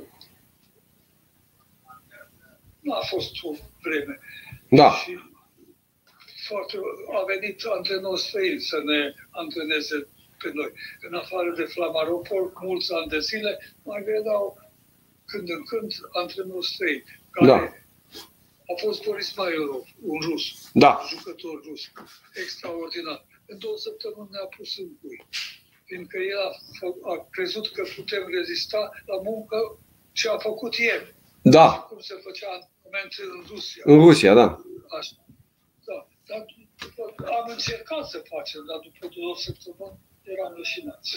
n-a fost o vreme. Da. Și foarte, a venit antrenori străini să ne antreneze pe noi. În afară de Flamaropol, mulți ani de zile, mai vedeau când în când antrenori străini, care da. a fost Boris Mailov, un rus, da. un jucător rus, extraordinar. În două săptămâni ne-a pus în cui, fiindcă el a, a crezut că putem rezista la muncă ce a făcut el. Da. Cum se făcea antrenamente în Rusia. În Rusia, da. Așa. Da. Dar am încercat să facem, dar după două săptămâni eram leșinați.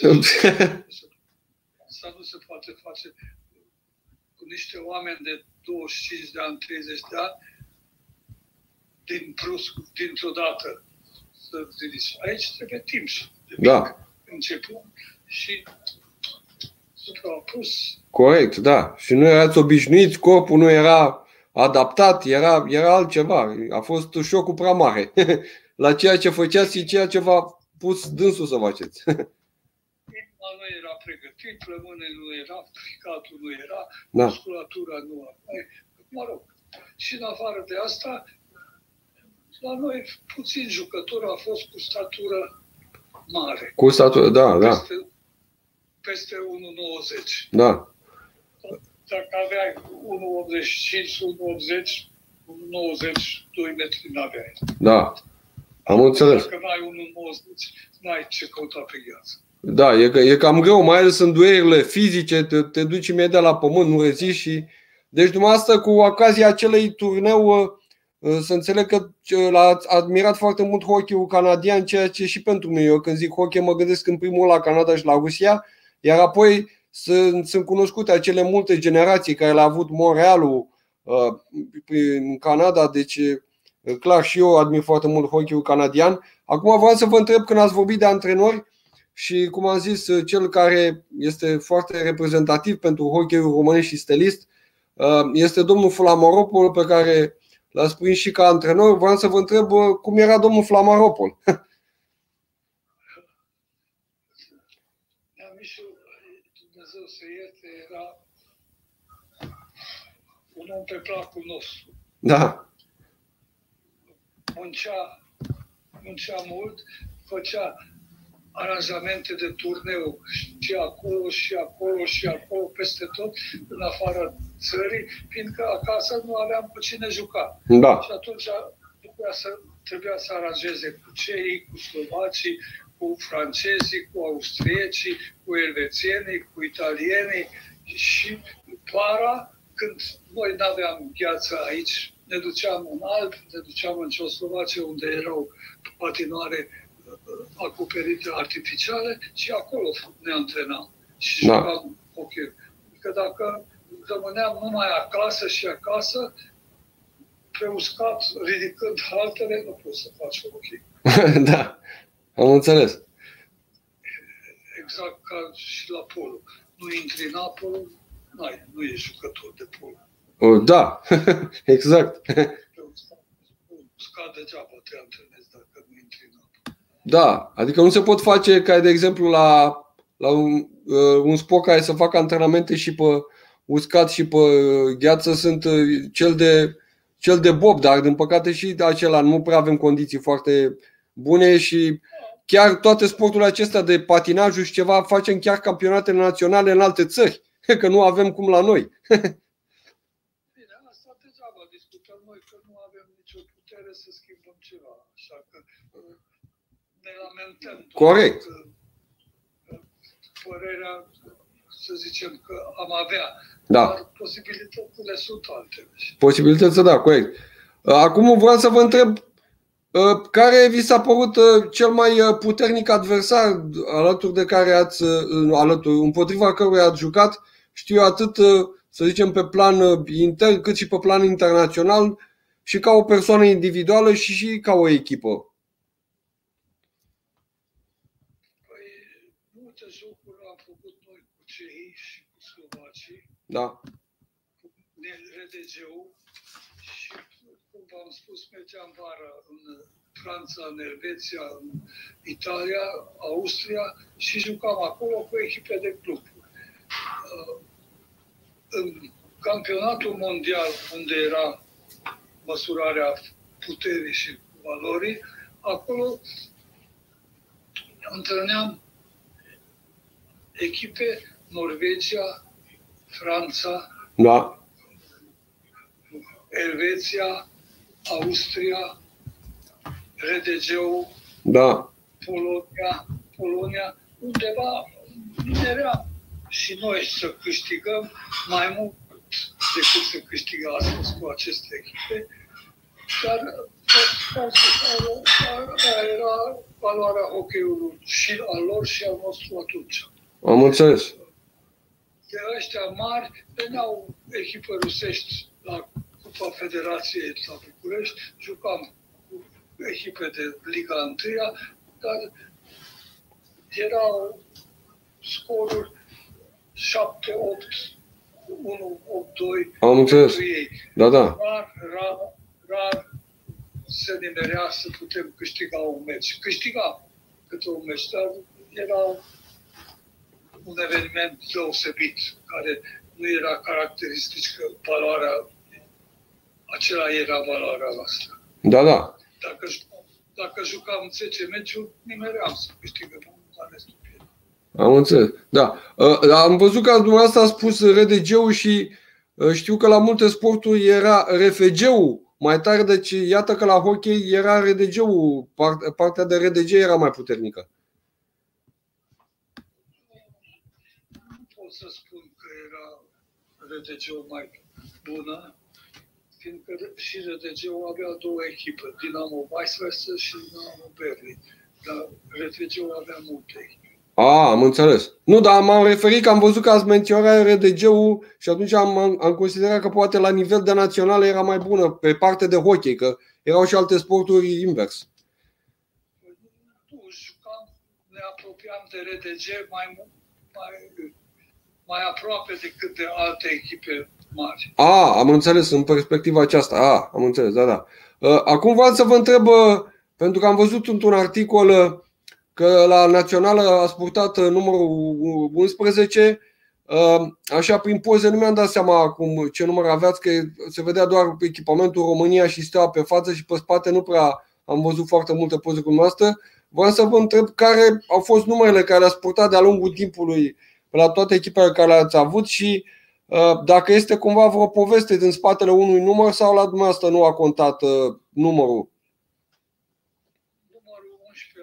Asta nu se poate face cu niște oameni de douăzeci și cinci de ani, treizeci de ani, din brusc, dintr-o dată. Aici trebuie timp și da. început și s-a pus. Corect, da. Și nu erați obișnuiți, corpul nu era adaptat, era, era altceva. A fost șocul prea mare la ceea ce făceați și ceea ce v-a pus dânsul să faceți. Nu era pregătit, plămânele nu era, ficatul nu era, da. Musculatura nu era. Mă rog. Și în afară de asta, la noi puțin jucători a fost cu statură mare. Cu statură, da, da. Peste, peste unu nouăzeci. Da. Dacă aveai unu optzeci și cinci, unu optzeci, unu nouăzeci, doi metri n-aveai. Da. Am înțeles. Dacă n-ai unu nouăzeci, n-ai ce căuta pe gheață. Da, e, e cam greu, mai ales în duerile fizice, te, te duci imediat la pământ, nu reziști și... Deci dumneavoastră, cu ocazia acelei turneu, să înțeleg că l-ați admirat foarte mult hockey-ul canadian, ceea ce și pentru mine. Eu când zic hockey mă gândesc în primul la Canada și la Rusia, iar apoi sunt, sunt cunoscute acele multe generații care le-a avut Montrealul uh, în Canada, deci clar și eu admir foarte mult hockey-ul canadian. Acum vreau să vă întreb, când ați vorbit de antrenori și cum am zis, cel care este foarte reprezentativ pentru hockey-ul românesc și stelist este domnul Flamaropol, pe care l-ați prins și ca antrenor. Vreau să vă întreb cum era domnul Flamaropol. Dumnezeu să ierte, era un om pe placul nostru. Da. Muncea, muncea mult, făcea aranjamente de turneu și acolo, și acolo, și acolo, peste tot, în afara țării, fiindcă acasă nu aveam cu cine juca. Da. Și atunci trebuia să, trebuia să aranjeze cu cei, cu slovacii, cu francezii, cu austriecii, cu elvețienii, cu italienii și para, când noi nu aveam gheață aici, ne duceam în Alpi, ne duceam în Ceoslovacia, unde erau patinoare acoperite artificiale și acolo ne antrenam și da. jucam hockey. Că dacă rămâneam numai acasă și acasă, pe uscat, ridicând haltele, nu poți să faci hockey. Da, am înțeles. Exact ca și la polo. Nu intri în apă, n-ai, nu ești jucător de polo. Da, exact. Pe uscat degeaba te antrenezi dacă nu intri în apă. Da, adică nu se pot face ca, de exemplu, la, la un, un sport care să facă antrenamente și pe uscat și pe gheață, sunt cel de, cel de bob, dar din păcate și acela nu prea avem condiții foarte bune și chiar toate sporturile acestea de patinajul și ceva facem chiar campionatele naționale în alte țări, că nu avem cum la noi. Bine, asta degeaba discutăm noi că nu avem nicio putere să schimbăm ceva, așa că ne lamentăm. Corect. Părerea, să zicem că am avea, da. Dar posibilitățile sunt altele. Posibilitățile, da, corect. Acum vreau să vă întreb, care vi s-a părut cel mai puternic adversar alături de care ați, alături, împotriva căruia ați jucat, știu eu, atât, să zicem, pe plan intern, cât și pe plan internațional, și ca o persoană individuală și, și ca o echipă? Da. R D G-ul și, cum v-am spus, mergeam vara în Franța, în Elveția, în Italia, Austria și jucam acolo cu echipe de club. În campionatul mondial, unde era măsurarea puterii și valorii, acolo întâlneam echipe Norvegia, Franța, da. Elveția, Austria, R D G-ul, da. Polonia, Polonia, undeva eram și noi să câștigăm mai mult decât să câștigăm astăzi cu aceste echipe, dar era valoarea hockey-ului și al lor și al nostru atunci. Am înțeles. De ăștia mari veneau echipe rusești la Cupa Federației la București, jucam cu echipe de Liga unu, dar erau scoruri șapte opt, unu opt doi. Am înțeles. Da, da. Rar, rar, rar se nimerea să putem câștiga un meci. Câștigam câte un meci, dar era un eveniment deosebit, care nu era caracteristic că valoarea, acela era valoarea noastră. Da, da. Dacă, dacă jucam zece meciuri, nimeream să câștigăm, dar restul pierd. Am înțeles, da. Am văzut că dumneavoastră a spus R D G-ul și știu că la multe sporturi era R F G-ul mai tare, deci iată că la hockey era R D G-ul, partea de R D G era mai puternică. Să spun că era R D G-ul mai bună, fiindcă și R D G-ul avea două echipe, Dinamo Weisswasser și Dinamo Berlin, dar R D G-ul avea multe echipe. A, am înțeles. Nu, dar m-am referit că am văzut că ați menționat R D G-ul și atunci am, am considerat că poate la nivel de național era mai bună pe parte de hockey, că erau și alte sporturi invers. Nu, jucam, ne apropiam de R D G mai, mai, mai aproape decât de alte echipe mari. A, am înțeles în perspectiva aceasta. A, am înțeles, da, da. Acum vreau să vă întreb, pentru că am văzut într-un articol că la națională ați purtat numărul unsprezece. Așa, prin poze nu mi-am dat seama acum ce număr aveați, că se vedea doar echipamentul România și Steaua pe față și pe spate nu prea am văzut foarte multe poze cu dumneavoastră. Vreau să vă întreb care au fost numerele care le-ați purtat de-a lungul timpului la toate echipele care le-ați avut și dacă este cumva vreo poveste din spatele unui număr sau la dumneavoastră nu a contat numărul. Numărul unsprezece am purtat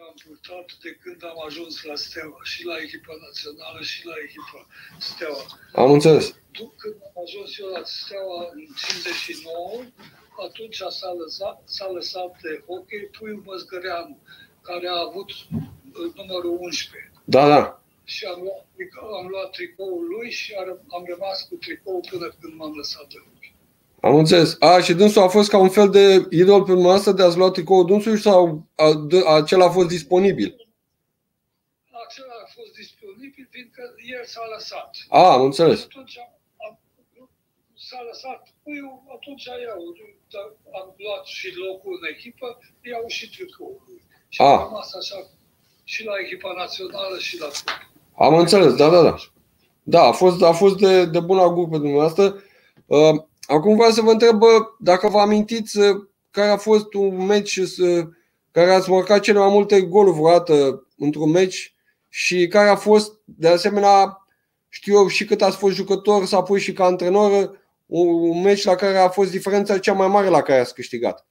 notat de când am ajuns la Steaua, și la echipa națională și la echipa Steaua. Am înțeles. Când am ajuns eu la Steaua în cincizeci și nouă, atunci s-a lăsat, s-a lăsat de hockey Puiu Măzgăreanu, care a avut numărul unsprezece. Da, da. Și am luat, am luat tricoul lui și am rămas cu tricoul până când m-am lăsat de hockey. Am înțeles. A, și dânsul a fost ca un fel de idol pe dumneavoastră de a-ți lua tricoul dânsului sau a, a, acela a fost disponibil? Acela a fost disponibil, fiindcă el s-a lăsat. A, am înțeles. Atunci am, am, s-a lăsat. Păi eu atunci iau, am luat și locul în echipă, iau și tricoul lui. Și a. am rămas așa și la echipa națională și la club. Am înțeles, da, da, da. Da, a fost, a fost de, de bun augur pe dumneavoastră. Uh, Acum vreau să vă întreb dacă vă amintiți care a fost un meci care ați marcat cele mai multe goluri vreodată într-un meci și care a fost, de asemenea, știu eu și cât ați fost jucător sau apoi și ca antrenor, un meci la care a fost diferența cea mai mare la care ați câștigat.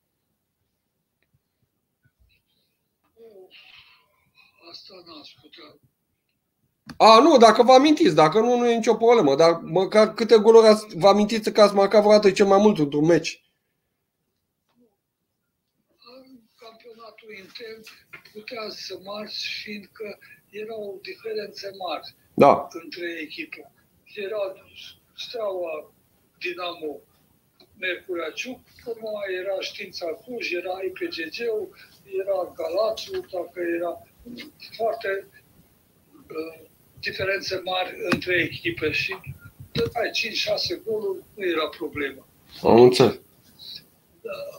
Asta n-aș putea. A, nu, dacă vă amintiți, dacă nu, nu e nicio problemă. Dar măcar câte goluri ați, vă amintiți că ați marcat vreodată cel mai mult într-un meci? În campionatul intern putea să marci, fiindcă erau diferențe mari da. între echipe. Era Steaua, Dinamo, Mercurea Ciuc, urmă era Știința Cluj, era I P G G-ul, era Galațiu, dacă era foarte uh, diferențe mari între echipe și dădeai cinci șase goluri, nu era problemă. Am înțeles. Da.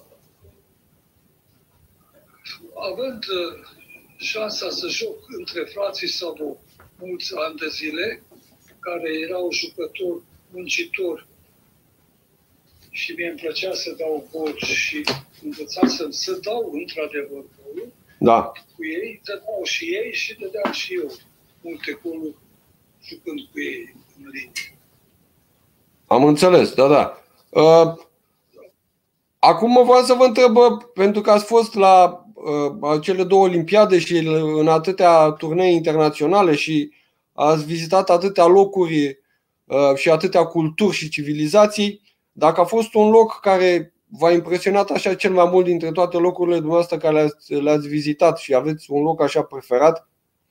Având uh, șansa să joc între frații Sabo mulți ani de zile, care erau jucători muncitori și mie îmi plăcea să dau gol și învățasem să dau într-adevăr golul, da. Cu ei, dădeau și ei și dădeam și eu multe goluri jucând cu ei în linie. Am înțeles, da, da. Uh, acum vreau să vă întreb, pentru că ați fost la uh, cele două olimpiade și în atâtea turnee internaționale și ați vizitat atâtea locuri uh, și atâtea culturi și civilizații, dacă a fost un loc care v-a impresionat așa cel mai mult dintre toate locurile dumneavoastră care le-ați, le-ați vizitat și aveți un loc așa preferat?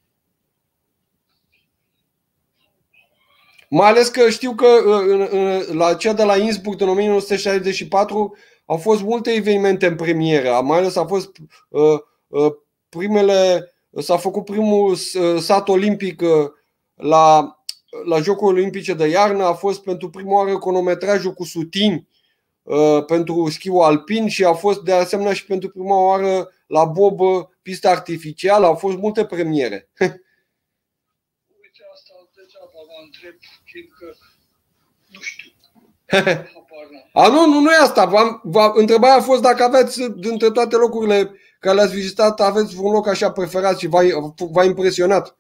Mai ales că știu că în, în, la cea de la Innsbruck în o mie nouă sute șaizeci și patru au fost multe evenimente în premieră. Mai ales a fost uh, uh, primele, s-a făcut primul sat olimpic uh, la, la Jocurile Olimpice de iarnă. A fost pentru prima oară cronometrajul cu sutini uh, pentru schiul alpin și a fost de asemenea și pentru prima oară la bob pista artificială. Au fost multe premiere. Întreb, fiindcă nu știu. A, nu, nu, nu e asta. Întrebarea a fost dacă aveți, dintre toate locurile care le-ați vizitat, aveți un loc așa preferat și v-a impresionat.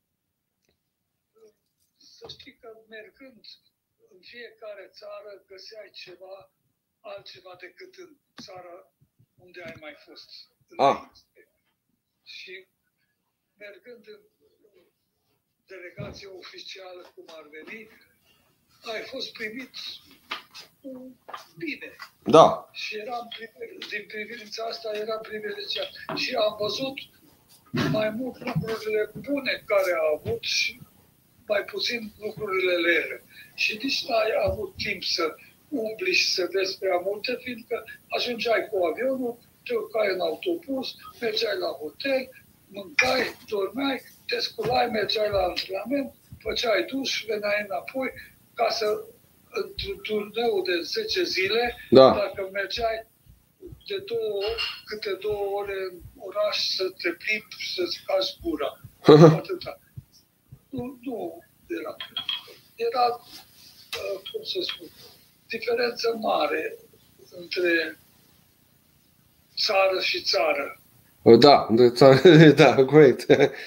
Să știi că mergând în fiecare țară găseai ceva altceva decât în țara unde ai mai fost. A. Și mergând în delegație oficială, cum ar veni, ai fost primit bine. Da. Și eram, din privința asta era privilegiat. Și am văzut mai mult lucrurile bune care a avut și mai puțin lucrurile rele. Și nici n-ai avut timp să umbli și să vezi prea multe, fiindcă ajungeai cu avionul, te urcai în autobuz, mergeai la hotel, mâncai, dormeai, te sculai, mergeai la antrenament, făceai duș, veneai înapoi, ca să, într-un turneu de zece zile, da. Dacă mergeai de două ori, câte două ore în oraș să te plimbi și să-ți cazi gura. Atâta. Nu, nu era. Era, cum să spun, diferență mare între țară și țară. Da, da, corect.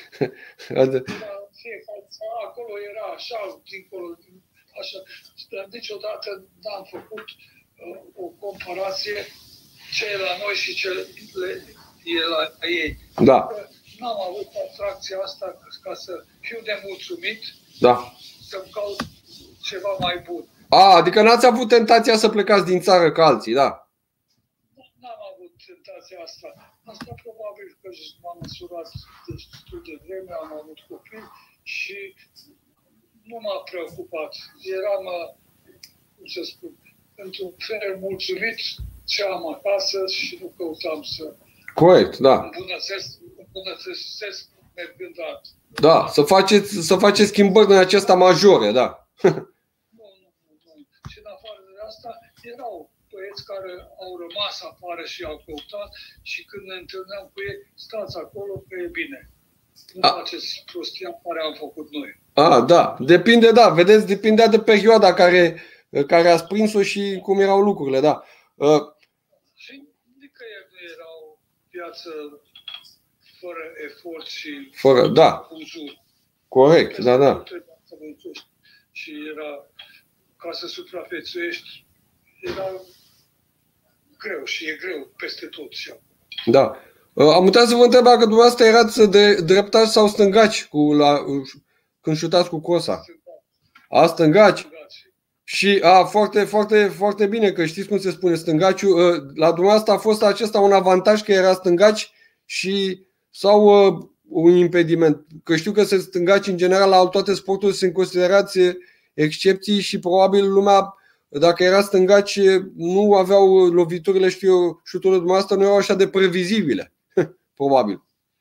Acolo era așa, dincolo, așa. Dar niciodată n-am făcut uh, o comparație ce e la noi și ce le, e la ei. Da. n-am avut atracția asta ca să fiu nemulțumit, Da. să-mi caut ceva mai bun. A, adică n-ați avut tentația să plecați din țară ca alții, da? N-am avut tentația asta. Asta probabil că m-am măsurat destul de vreme, am avut copii și nu m-a preocupat. Eram, cum să spun, într-un fel mulțumit ce am acasă și nu căutam să Corect, da. îmbunătățesc, îmbunătățesc mergând altă. Da, să faceți, să faceți schimbări din acestea majore, da. Nu, nu, nu, nu. Și în afară de asta, erau băieți care au rămas afară și au căutat și când ne întâlneam cu ei, stați acolo că e bine. Nu A. faceți prostia care am făcut noi. A, da, depinde, da, vedeți, depindea de perioada care, care ați prins-o și cum erau lucrurile, da. Uh, Și nicăieri nu era o viață fără efort și Fără, da, uzuri. corect, da, da. Și era, ca să supraviețuiești, era greu și e greu peste tot și acum. Da. Am uitat să vă întreb dacă dumneavoastră erați de dreptași sau stângaci cu la, când șutați cu cosa. A, stângaci. Și a, foarte, foarte, foarte bine că știți cum se spune stângaciul. La dumneavoastră a fost acesta un avantaj că era stângaci și sau un impediment? Că știu că se stângaci în general la toate sporturile sunt considerați excepții și probabil lumea, dacă era stângaci, nu aveau loviturile, știu eu, șuturile dumneavoastră nu erau așa de previzibile. Probabil.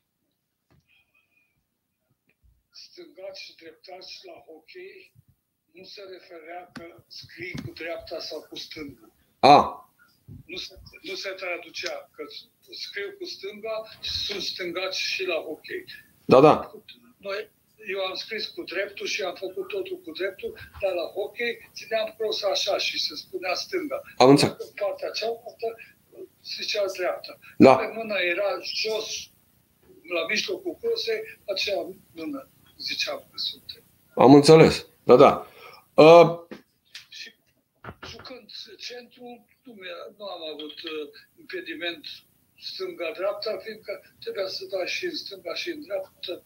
Stângaci și dreptași la hockey nu se referea că scrii cu dreapta sau cu stânga. A. Nu se, nu se traducea că scriu cu stânga și sunt stângaci și la hockey. Da, da. Noi, eu am scris cu dreptul și am făcut totul cu dreptul, dar la hockey țineam crosa așa și se spunea stânga. Am înțeles. Partea cealaltă se zicea dreapta. Da. Pe mâna era jos, la mijlocul crosei, acea mână ziceam că suntem. Am înțeles. Da, da. Uh... Și jucând centru, nu, nu am avut uh, impediment stânga-dreapta, fiindcă trebuia să dai și în stânga și în dreapta.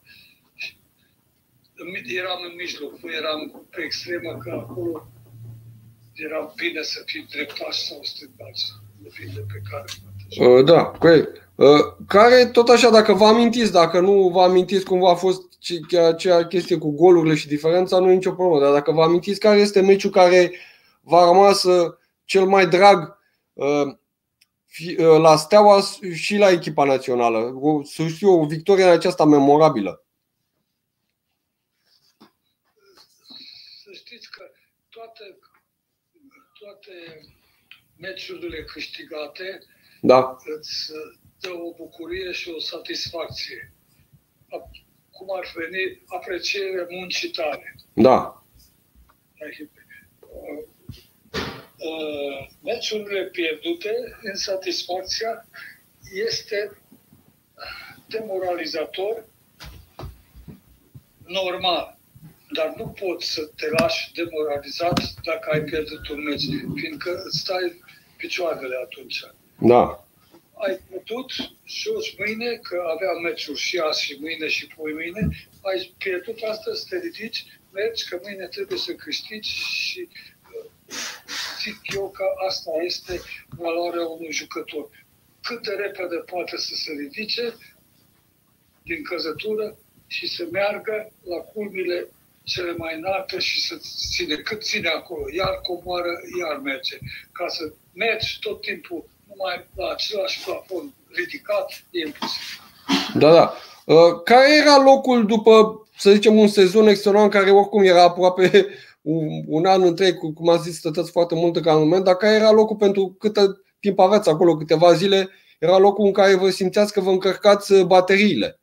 Eram în mijloc, nu eram pe extremă, că acolo era bine să fii dreptaș sau stângaci. Depinde pe care. Uh, da, corect. Uh, care, tot așa, dacă vă amintiți, dacă nu vă amintiți cumva a fost acea chestie cu golurile și diferența, nu e nicio problemă. Dar dacă vă amintiți care este meciul care v-a rămas uh, cel mai drag uh, fi, uh, la Steaua și la echipa națională, o, să știu, o victorie în aceasta memorabilă. Să știți că toate, toate meciurile câștigate, da, îți dă o bucurie și o satisfacție. Cum ar veni aprecierea muncii tale. Da. Meciurile pierdute, insatisfacția este demoralizator, normal. Dar nu poți să te lași demoralizat dacă ai pierdut un meci, fiindcă îți stai picioarele atunci. Da. Ai putut jos mâine, că aveam meciuri și azi și mâine și poi mâine, ai pierdut astăzi, te ridici, mergi, că mâine trebuie să câștigi și zic eu că asta este valoarea unui jucător. Cât de repede poate să se ridice din căzătură și să meargă la culmile cele mai înalte și să ține. Cât ține acolo, iar coboară, iar merge. Ca să mergi tot timpul numai la același plafon ridicat, e imposibil. Da, da. Care era locul după, să zicem, un sezon extenuant care oricum era aproape un, un an întreg, cum am zis, stăteați foarte mult ca în moment, dar care era locul pentru cât timp aveați acolo, câteva zile, era locul în care vă simțeați că vă încărcați bateriile?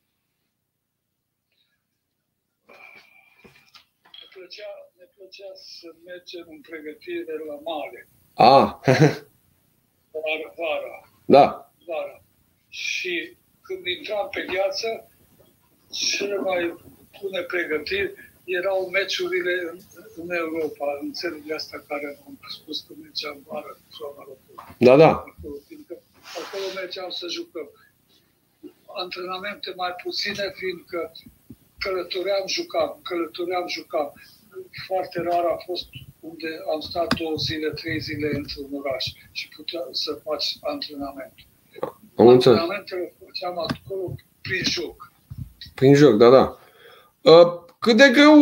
Ne plăcea, ne plăcea să mergem în pregătire la mare. Ah. Vara, vara. Da. Vara. Și când intram pe gheață, cele mai bune pregătiri erau meciurile în, în Europa, în țările astea care am spus că mergeam vara în zona locului. Da, da. Acolo, fiindcă acolo mergeam să jucăm. antrenamente mai puține, fiindcă călătoream, jucam, călătoream, jucam. Foarte rar a fost unde am stat două zile, trei zile într-un oraș și puteam să faci antrenament. Antrenamentele făceam acolo prin joc. Prin joc, da, da. Cât de greu,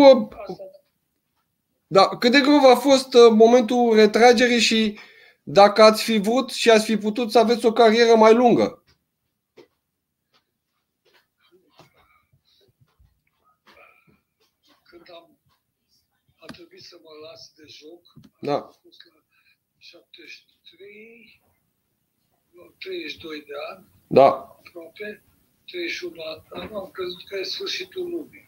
da, cât de greu a fost momentul retragerii și dacă ați fi vrut și ați fi putut să aveți o carieră mai lungă? Când am, a trebuit să mă las de joc, da. am fost la șaptezeci și trei, treizeci și doi de ani, da. aproape, treizeci și unu ani, am crezut că e sfârșitul lumii.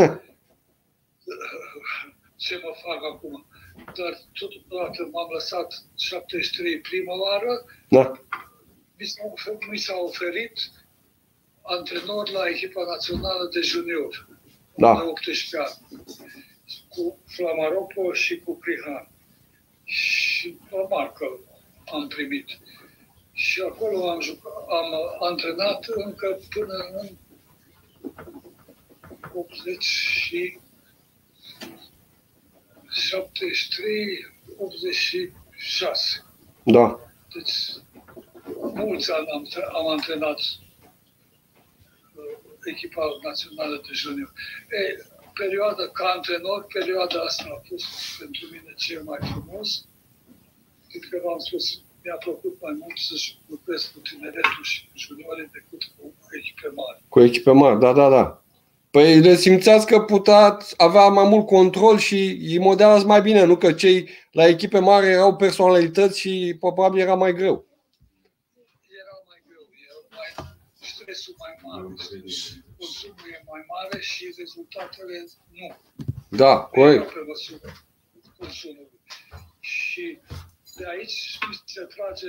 Ce mă fac acum? Dar totodată m-am lăsat șaptezeci și trei prima oară, da. mi s-a oferit antrenor la echipa națională de junior, da. de optsprezece ani, cu Flamaropo și cu Prihan. Și normal că am primit. Și acolo am, jucat, am antrenat încă până în optzeci și șaptezeci și trei, optzeci și șase. Da. Deci, mulți ani am, am antrenat echipa națională de junior. E, perioada ca antrenor, perioada asta a fost pentru mine cel mai frumos. Cred că v-am spus, mi-a plăcut mai mult să lucrez cu tineretul și cu juniorii decât cu echipe mari. Cu echipe mari, da, da, da. Păi le simțeați că puteați avea mai mult control și îi modelați mai bine, nu? Că cei la echipe mari erau personalități și probabil era mai greu. Era mai greu, era mai, stresul mai mare, consumul e mai mare și rezultatele nu. Da, corect. Pe măsură consumului. Și de aici se trage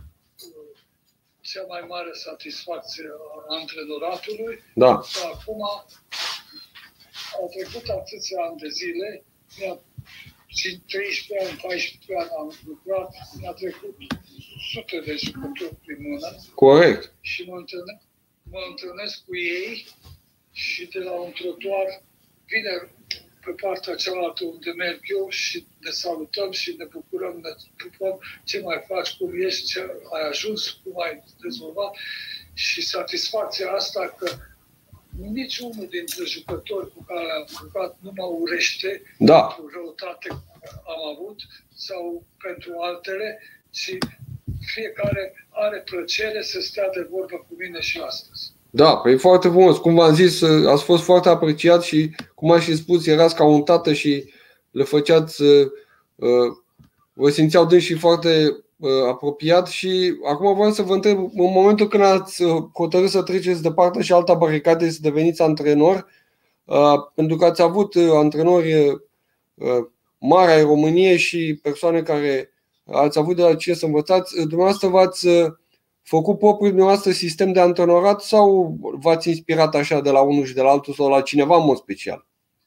cea mai mare satisfacție a antrenoratului. Da. Că acum au trecut atâția ani de zile, și treisprezece ani, paisprezece ani am lucrat, mi-a trecut sute de jucători prin mână. Corect. Și mă întâlnesc, mă întâlnesc cu ei și de la un trotuar vine pe partea cealaltă unde merg eu și ne salutăm și ne bucurăm, ne pupăm, ce mai faci, cum ești, ce ai ajuns, cum ai dezvoltat. Și satisfacția asta că niciunul dintre jucători cu care am jucat nu mă urește da. pentru răutate am avut sau pentru altele, ci fiecare are plăcere să stea de vorbă cu mine și astăzi. Da, păi foarte frumos. Cum v-am zis, ați fost foarte apreciat și, cum am și spus, erați ca un tată și le făceați, vă simțeau dânsii foarte apropiat. Și acum vreau să vă întreb, în momentul când ați hotărât să treceți de partea și alta baricade, să deveniți antrenor, pentru că ați avut antrenori mari ai României și persoane care ați avut de la cine să învățați, dumneavoastră v-ați făcut propriul dumneavoastră sistem de antrenorat sau v-ați inspirat așa de la unul și de la altul sau la cineva în mod special?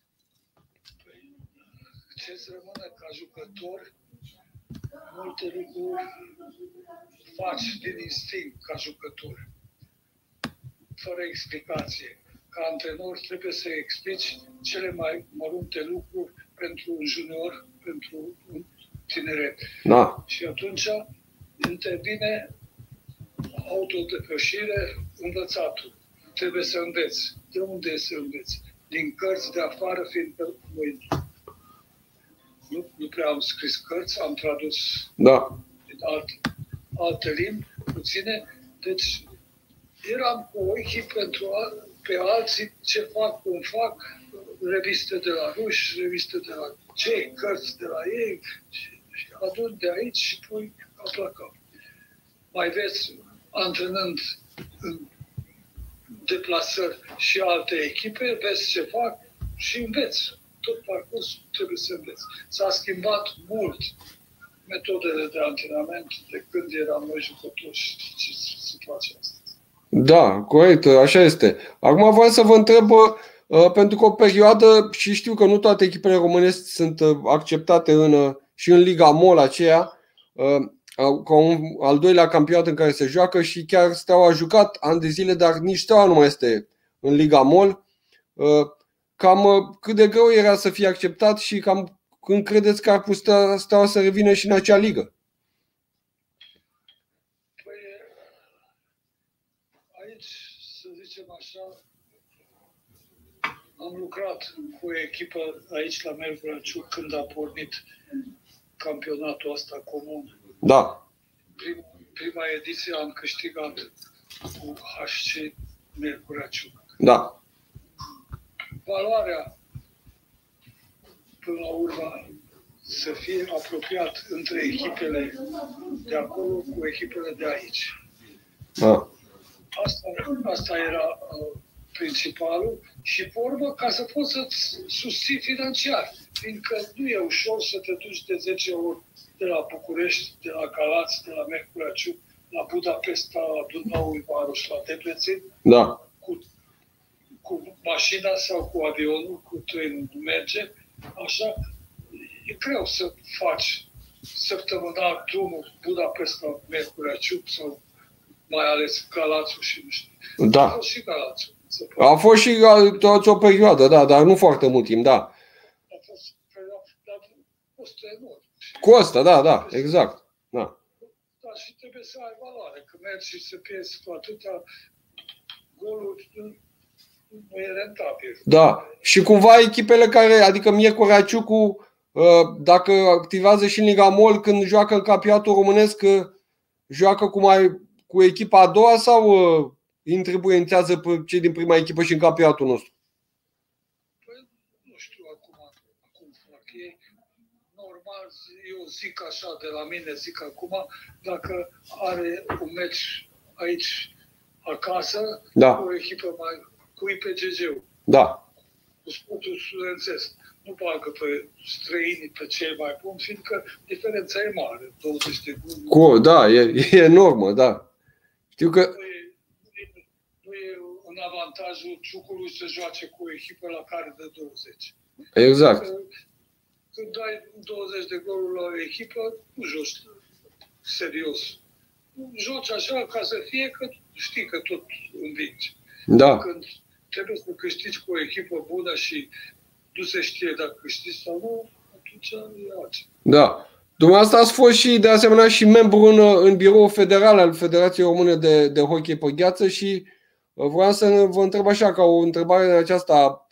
Ce-ți rămâne ca jucător, multe lucruri faci din instinct ca jucător, fără explicație. Ca antrenor trebuie să explici cele mai mărunte lucruri pentru un junior, pentru un tineret. Da. Și atunci intervine autodepășire, învățatul. Trebuie să înveți. De unde să înveți? Din cărți de afară, fiindcă noi nu, nu prea am scris cărți, am tradus da. din alte, alte limbi, puține. Deci eram cu ochii pentru a, pe alții ce fac, cum fac, reviste de la ruși, reviste de la cei, cărți de la ei, și adun de aici și pui cap la cap. Mai vezi, antrenând în deplasări și alte echipe, vezi ce fac și înveți. Tot parcursul trebuie să înveți. S-a schimbat mult metodele de antrenament de când eram noi jucători și ce se face asta. Da, corect, așa este. Acum vreau să vă întreb, pentru că o perioadă, și știu că nu toate echipele românești sunt acceptate în, și în Liga Mol aceea, ca un al doilea campionat în care se joacă și chiar Steaua a jucat ani de zile, dar nici Steaua nu mai este în Liga Mol. Cam cât de greu era să fie acceptat și cam când credeți că ar putea Steaua să revină și în acea ligă? Păi, aici, să zicem așa, am lucrat cu o echipă aici la Miercurea Ciuc când a pornit campionatul ăsta comun. Da. Prim, prima ediție am câștigat cu H C Miercurea Ciuc. Da. Valoarea, până la urmă, să fie apropiat între echipele de acolo cu echipele de aici. Da. Asta, asta era uh, principalul și, pe urmă, ca să poți să-ți susții financiar. Fiindcă nu e ușor să te duci de zece ori de la București, de la Galați, de la Miercurea Ciuc, la Budapesta, la Dunăului Varoș, la Debrecen, Da. cu, cu mașina sau cu avionul, cu trenul nu merge. Așa, e greu să faci săptămânal drumul Budapesta, Miercurea Ciuc sau mai ales Galațiul și nu știu. Da. A fost și Galațiul. A fost și toți o perioadă, da, dar nu foarte mult timp, da. A fost, dar costă enorm. Costă, da, da, exact. Da. Dar și trebuie să ai valoare, că mergi și să pierzi cu atâtea goluri, nu e rentabil. Da. Și cumva echipele care, adică Miercurea Ciucu, dacă activează și în Liga Mol, când joacă în campionatul românesc, joacă cu, mai, cu echipa a doua sau intribuențează pe cei din prima echipă și în campionatul nostru? Păi, nu știu acum cum fac ei. Normal, eu zic așa de la mine, zic acum, dacă are un meci aici acasă, da. Cu o echipă mai, cu I P G G-ul, da. cu sportul studențesc, nu bagă pe străinii, pe cei mai buni, fiindcă diferența e mare, douăzeci de guri. Cu, da, e, e enormă, da. Știu că... Nu e, nu e în avantajul Ciucului să joace cu o echipă la care dă douăzeci. Exact. Că, când dai douăzeci de goluri la o echipă, nu joci serios. Joci așa ca să fie că știi că tot învingi. Da. Când trebuie să câștigi cu o echipă bună și nu se știe dacă câștigi sau nu, atunci e altceva. Da. Dumneavoastră ați fost și, de asemenea, și membru în, în biroul federal al Federației Române de, de Hockey pe Gheață și vreau să vă întreb așa, ca o întrebare în aceasta,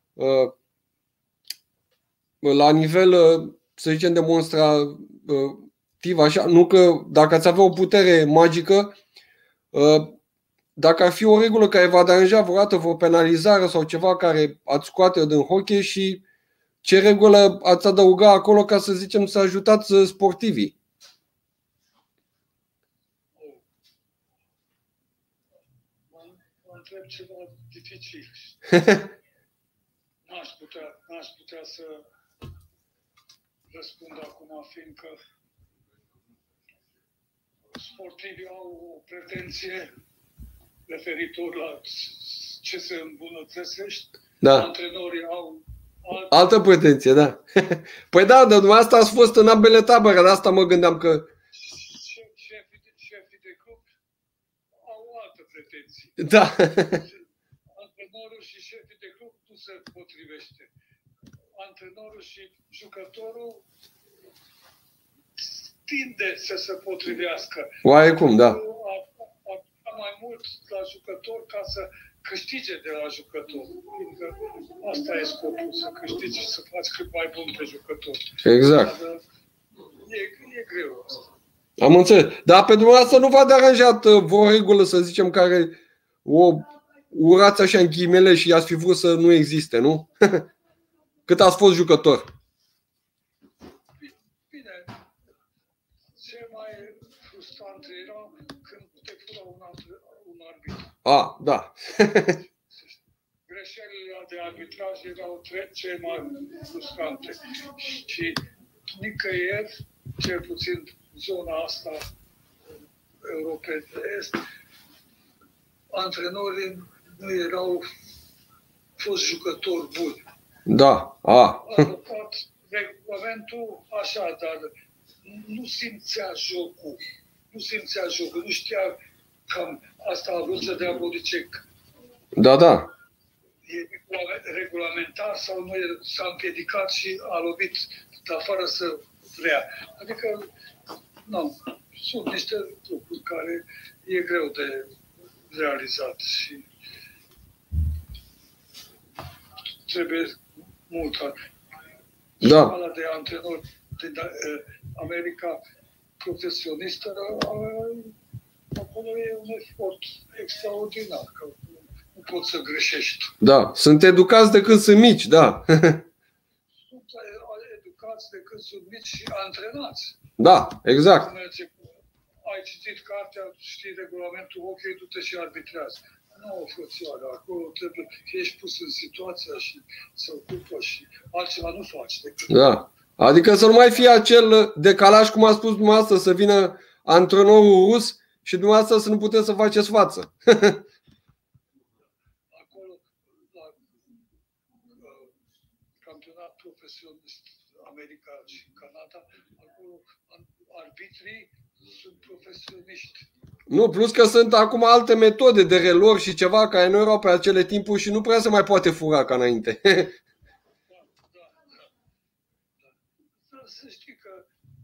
la nivel, să zicem, demonstrativ, așa, nu că dacă ați avea o putere magică, dacă ar fi o regulă care v-a deranja vreodată, vreo penalizare sau ceva care ați scoate din hockey și ce regulă ați adăuga acolo ca să zicem să ajutați sportivii? Mă întreb ceva dificil. N-aș putea, n-aș putea să răspund acum, fiindcă sportivii au o pretenție referitor la ce se îmbunătățește. Da. Antrenorii au altă, altă pretenție, da. Păi da, dar dumneavoastră ați fost în ambele tabere, de asta mă gândeam că... Șefii de, șefii de club au altă pretenție. Da. Antrenorul și șefii de club nu se potrivește. Antrenorul și jucătorul tinde să se potrivească. Oarecum, da. Mai mult la jucător ca să câștige de la jucător. Fiindcă asta e scopul, să câștigi și să faci cât mai bun pe jucător. Exact. Dar, e, e greu asta. Am înțeles. Dar pe dumneavoastră nu v-a deranjat vreo regulă, să zicem, care o urați așa în ghimele și ați fi vrut să nu existe, nu? Cât ați fost jucător? Bine. Ce mai frustrant era când te fura un, un arbitru. Ah, da. Greșelile de arbitraj erau cele mai frustrante. Și nicăieri, cel puțin zona asta Europei de Est, antrenorii nu erau fost jucători buni. Da. Ah. A adoptat regulamentul așa, dar nu simțea jocul. Nu simțea jocul, nu știa cam asta a vrut să dea Bodicec. Da, da. E regulamentar sau nu, s-a împiedicat și a lovit, dar fără să vrea. Adică, nu, sunt niște lucruri care e greu de realizat și trebuie mult. Da. Școala de antrenor din America profesionistă, acolo e un efort extraordinar, că nu poți să greșești. Da, sunt educați de când sunt mici, da. Sunt educați de când sunt mici și antrenați. Da, exact. Ai citit cartea, știi regulamentul, ok, du-te și arbitrează. Nu, frățioară, acolo trebuie să ești pus în situația și să ocupă și altceva nu faci decât. Da. Adică să nu mai fie acel decalaj, cum a spus dumneavoastră, să vină antrenorul rus și dumneavoastră să nu puteți să faceți față. Acolo, la campionat profesionist America și Canada, acolo arbitrii sunt profesioniști. Nu, plus că sunt acum alte metode de relor și ceva care nu erau pe acele timpuri și nu prea se mai poate fura ca înainte. Da, da, da. Da. Să știi că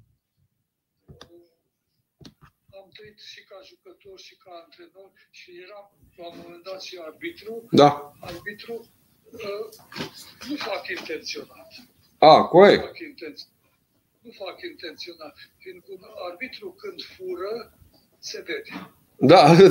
am trăit și ca jucător și ca antrenor și eram la un moment dat și arbitru. Da. Arbitru uh, nu fac intenționat. A, corect. Nu fac intenționat. Nu fac intenționat. Fiindcă un arbitru când fură, se vede. Da. Nu,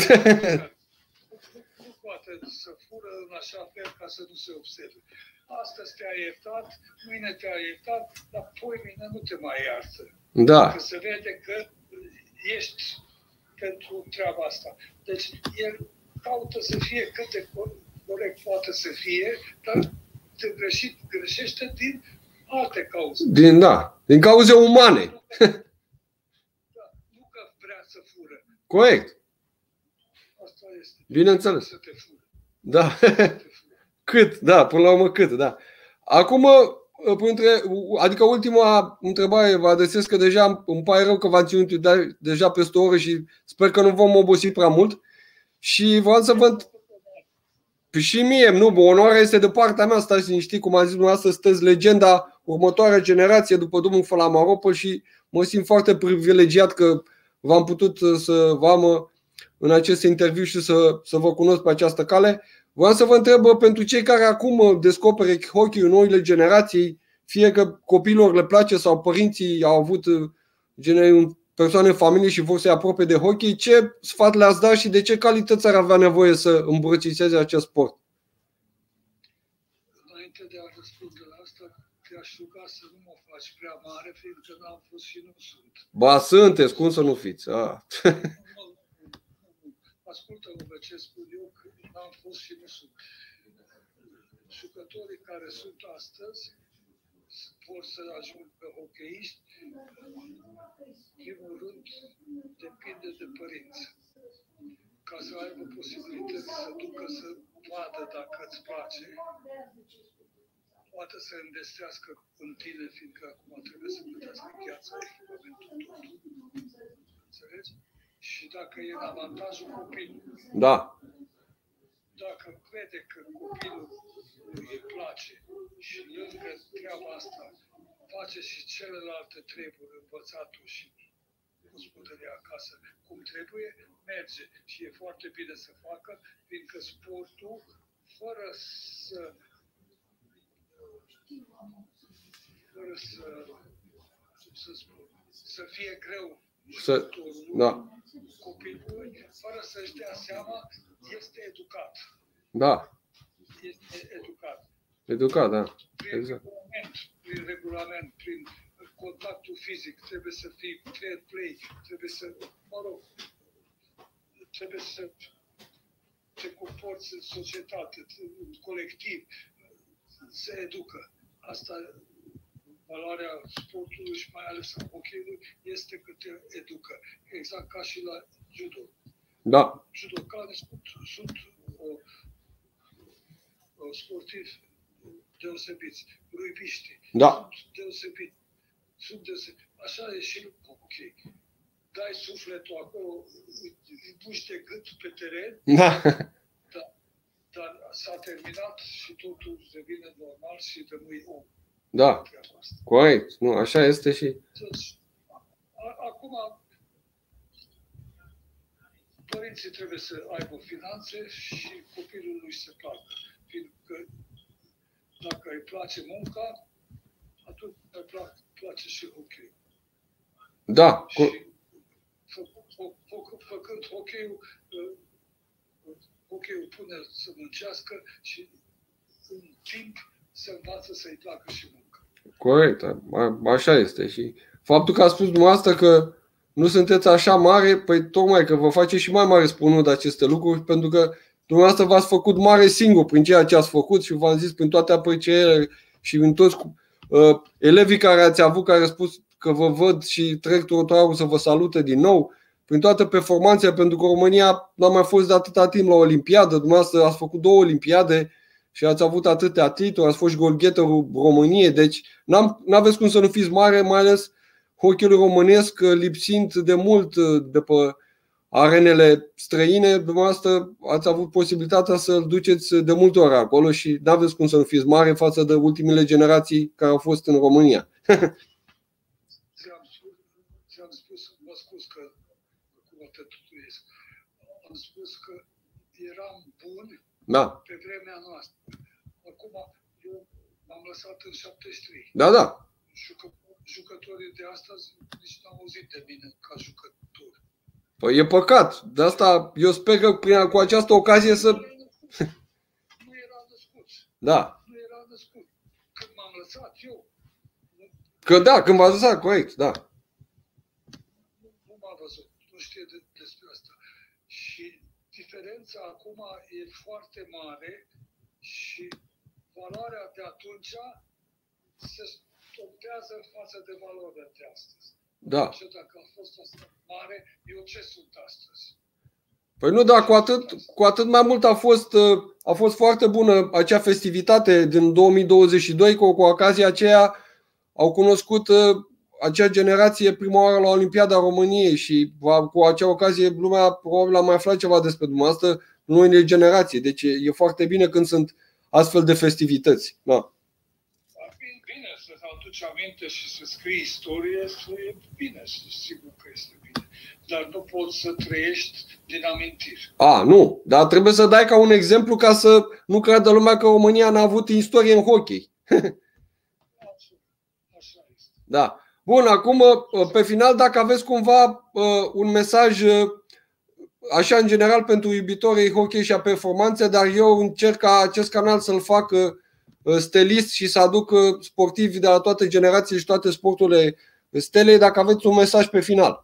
nu poate să fură în așa fel ca să nu se observe. Astăzi te-a iertat, mâine te-a iertat, dar poimine nu te mai iartă. Da. Că se vede că ești pentru treaba asta. Deci el caută să fie cât de corect poate să fie, dar te greșit, greșește din alte cauze. Din, da, din cauze umane. Da, nu că vrea să fură. Corect. Asta este. Bineînțeles. Să te fură. Da. Cât, da, până la urmă cât, da. Acum, adică ultima întrebare vă adresez, că deja îmi pare rău că v-am ținut deja peste o oră și sper că nu vom obosi prea mult. Și vreau să vă... Și mie, nu, onoarea este de partea mea, stați liniștit, cum a zis dumneavoastră, sunteți legenda, următoarea generație după domnul Falamaropoulos și mă simt foarte privilegiat că v-am putut să vă am în acest interviu și să, să vă cunosc pe această cale. Vreau să vă întreb pentru cei care acum descoperă hockey-ul, noile generații, fie că copiilor le place sau părinții au avut persoane în familie și vor să-i apropie de hockey, ce sfat le-ați da și de ce calități ar avea nevoie să îmbrățișeze acest sport? Înainte de a răspunde la asta, te-aș ruga să nu mă faci prea mare, fiindcă n-am fost și nu sunt. Ba, sunteți, cum să nu fiți? Ah. Ascultă-mă ce spun eu, că n-am fost și nu sunt. Jucătorii care sunt astăzi vor să ajungă hockeyiști, în primul rând, depinde de părinți. Ca să aibă posibilități să ducă să vadă dacă îți place, poate să investească în tine, fiindcă acum trebuie să plătească viața, echipamentul tot. Înțelegi? Și dacă e în avantajul copilului. Da. Dacă crede că copilul îi place și lângă treaba asta face și celelalte treburi, învățatul și gospodăria acasă cum trebuie, merge. Și e foarte bine să facă, fiindcă sportul, fără să fără să, să, spun, să fie greu să, da. copilului, fără să-și dea seama, este educat. Da. Este educat. Educat, da. Prin exact. regulament, prin regulament, prin contactul fizic, trebuie să fii fair play, trebuie să, mă rog, trebuie să te comporți în societate, în colectiv, se educă. Asta, valoarea sportului și mai ales a hockey-ului este că te educă. Exact ca și la judo. Da. Judocanii sunt, sunt o, o sportivi deosebiți, ruibiști, da. sunt deosebiți. sunteți, așa e și ok. Dai sufletul acolo, îi puși de gât pe teren, Da. dar, dar s-a terminat și totul devine normal și rămâi om. Da, corect. Nu, așa este și... Deci, acum, părinții trebuie să aibă finanțe și copilul lui să placă. Fiindcă dacă îi place munca, atunci îi place și hockey. Da. Și fă, fă, fă, făcând hockey-ul, hockey-ul pune să muncească și în timp se învață să-i placă și munca. Corect, așa este. Și faptul că a spus dumneavoastră că nu sunteți așa mare, păi tocmai că vă face și mai mare spunând aceste lucruri, pentru că dumneavoastră v-ați făcut mare singur prin ceea ce ați făcut și v-am zis prin toate aprecierile și prin toți uh, elevii care ați avut, care au spus că vă văd și trec trotuarul să vă salute din nou, prin toate performanțele, pentru că România n-a mai fost de atâta timp la Olimpiadă, dumneavoastră ați făcut două Olimpiade și ați avut atâtea titluri, ați fost golgheterul României, deci n-aveți cum să nu fiți mare, mai ales hockey-ul românesc lipsind de mult de pe arenele străine, dumneavoastră ați avut posibilitatea să-l duceți de multe ori acolo și n-aveți cum să nu fiți mare față de ultimele generații care au fost în România. Ți-am spus, ți-am spus, mă scuz că acum te tutuiesc. Am spus că eram bun da. pe vremea noastră. Acum eu m-am lăsat în șaptezeci și trei. Da, da. Jucă, jucătorii de astăzi nici n-au auzit de mine ca jucător. Păi e păcat. De asta eu sper că prin, cu această ocazie să... Nu era născut. Da. Nu era născut. Când m-am lăsat eu. Că da, când v-ați lăsat, corect, da. Nu, nu m-a văzut. Nu știe de, despre asta. Și diferența acum e foarte mare și valoarea de atunci se stoptează față de valoarea de astăzi. Da. Și dacă a fost asta mare, eu ce sunt astăzi? Păi nu, dar cu atât, cu atât mai mult a fost, a fost foarte bună acea festivitate din două mii douăzeci și doi, cu, cu ocazia aceea au cunoscut acea generație prima oară la Olimpiada României și cu acea ocazie lumea probabil a mai aflat ceva despre dumneavoastră, noile generații. Deci e foarte bine când sunt astfel de festivități. Da. Bine să-ți aduci aminte și să scrii istorie, e bine, sigur că este bine. Dar nu poți să trăiești din amintiri. A, nu, dar trebuie să dai ca un exemplu ca să nu creadă lumea că România n-a avut istorie în hockey. Așa este. Da. Bun, acum, pe final, dacă aveți cumva un mesaj așa în general pentru iubitorii hockey și a performanțe, dar eu încerc ca acest canal să-l fac stelist și să aduc sportivi de la toate generațiile și toate sporturile stelei, dacă aveți un mesaj pe final.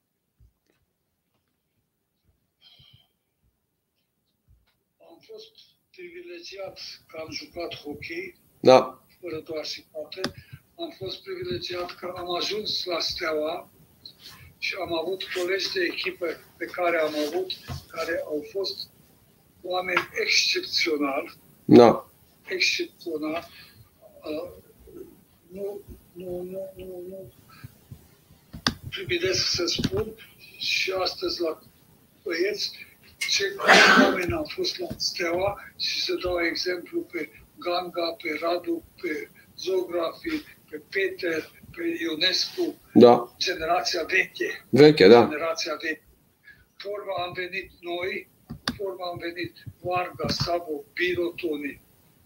Am fost privilegiat că am jucat hockey, da. Fără doar și poate. Am fost privilegiat că am ajuns la Steaua și am avut colegi de echipă pe care am avut, care au fost oameni excepționali. Da. Excepțional. Uh, nu, nu, nu, nu, nu privilesc să spun și astăzi la băieți ce oameni au fost la Steaua și să dau exemplu pe Ganga, pe Radu, pe Zografi, pe Peter, pe Ionescu, da. Generația veche. Veche, da. Generația veche. Forma am venit noi, forma am venit Varga, Sabo, Biro, Toni.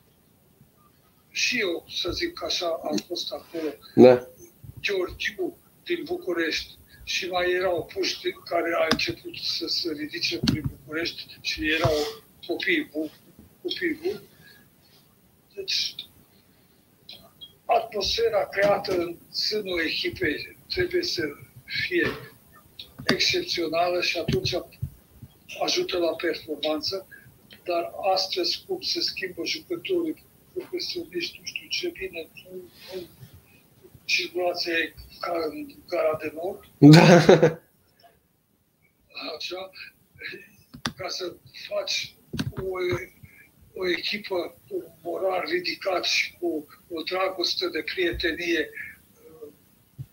Și eu, să zic așa, am fost acolo. Da. Georgiu din București. Și mai erau puști care au început să se ridice prin București și erau copii buni. Copii buni. Deci, atmosfera creată în sânul echipei trebuie să fie excepțională și atunci ajută la performanță, dar astăzi cum se schimbă jucătorii profesioniști, nu știu ce bine, nu, nu, circulația e ca în Gara de Nord. Da. Așa, ca să faci o, o echipă cu moral ridicat și cu o dragoste de prietenie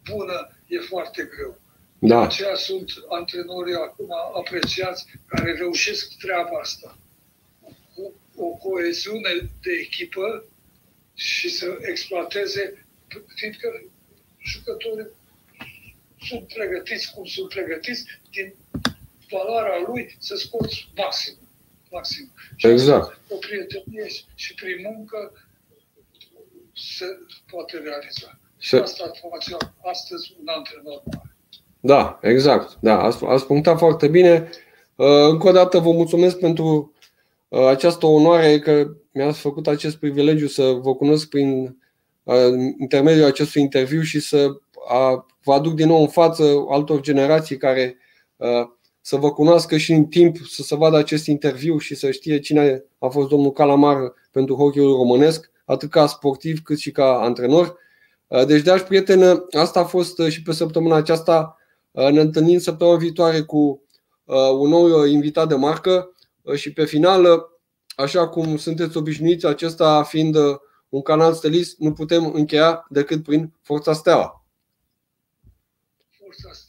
bună e foarte greu. Da. De aceea sunt antrenorii acum apreciați care reușesc treaba asta. Cu o coeziune de echipă și să exploateze, fiindcă jucătorii sunt pregătiți cum sunt pregătiți, din valoarea lui să scoți maxim. maxim. Și exact. o prietenie și prin muncă se poate realiza. Și se... asta face astăzi un antrenor mare. Da, exact. Da, ați, ați punctat foarte bine. Încă o dată vă mulțumesc pentru această onoare că mi-ați făcut acest privilegiu să vă cunosc prin intermediul acestui interviu și să vă aduc din nou în față altor generații care să vă cunoască și în timp, să se vadă acest interviu și să știe cine a fost domnul Calamar pentru hockeyul românesc, atât ca sportiv cât și ca antrenor. Deci, dragi prieteni, asta a fost și pe săptămâna aceasta. Ne întâlnim săptămâna viitoare cu un nou invitat de marcă și pe final, așa cum sunteți obișnuiți, acesta fiind un canal stelist, nu putem încheia decât prin Forța Steaua. Forța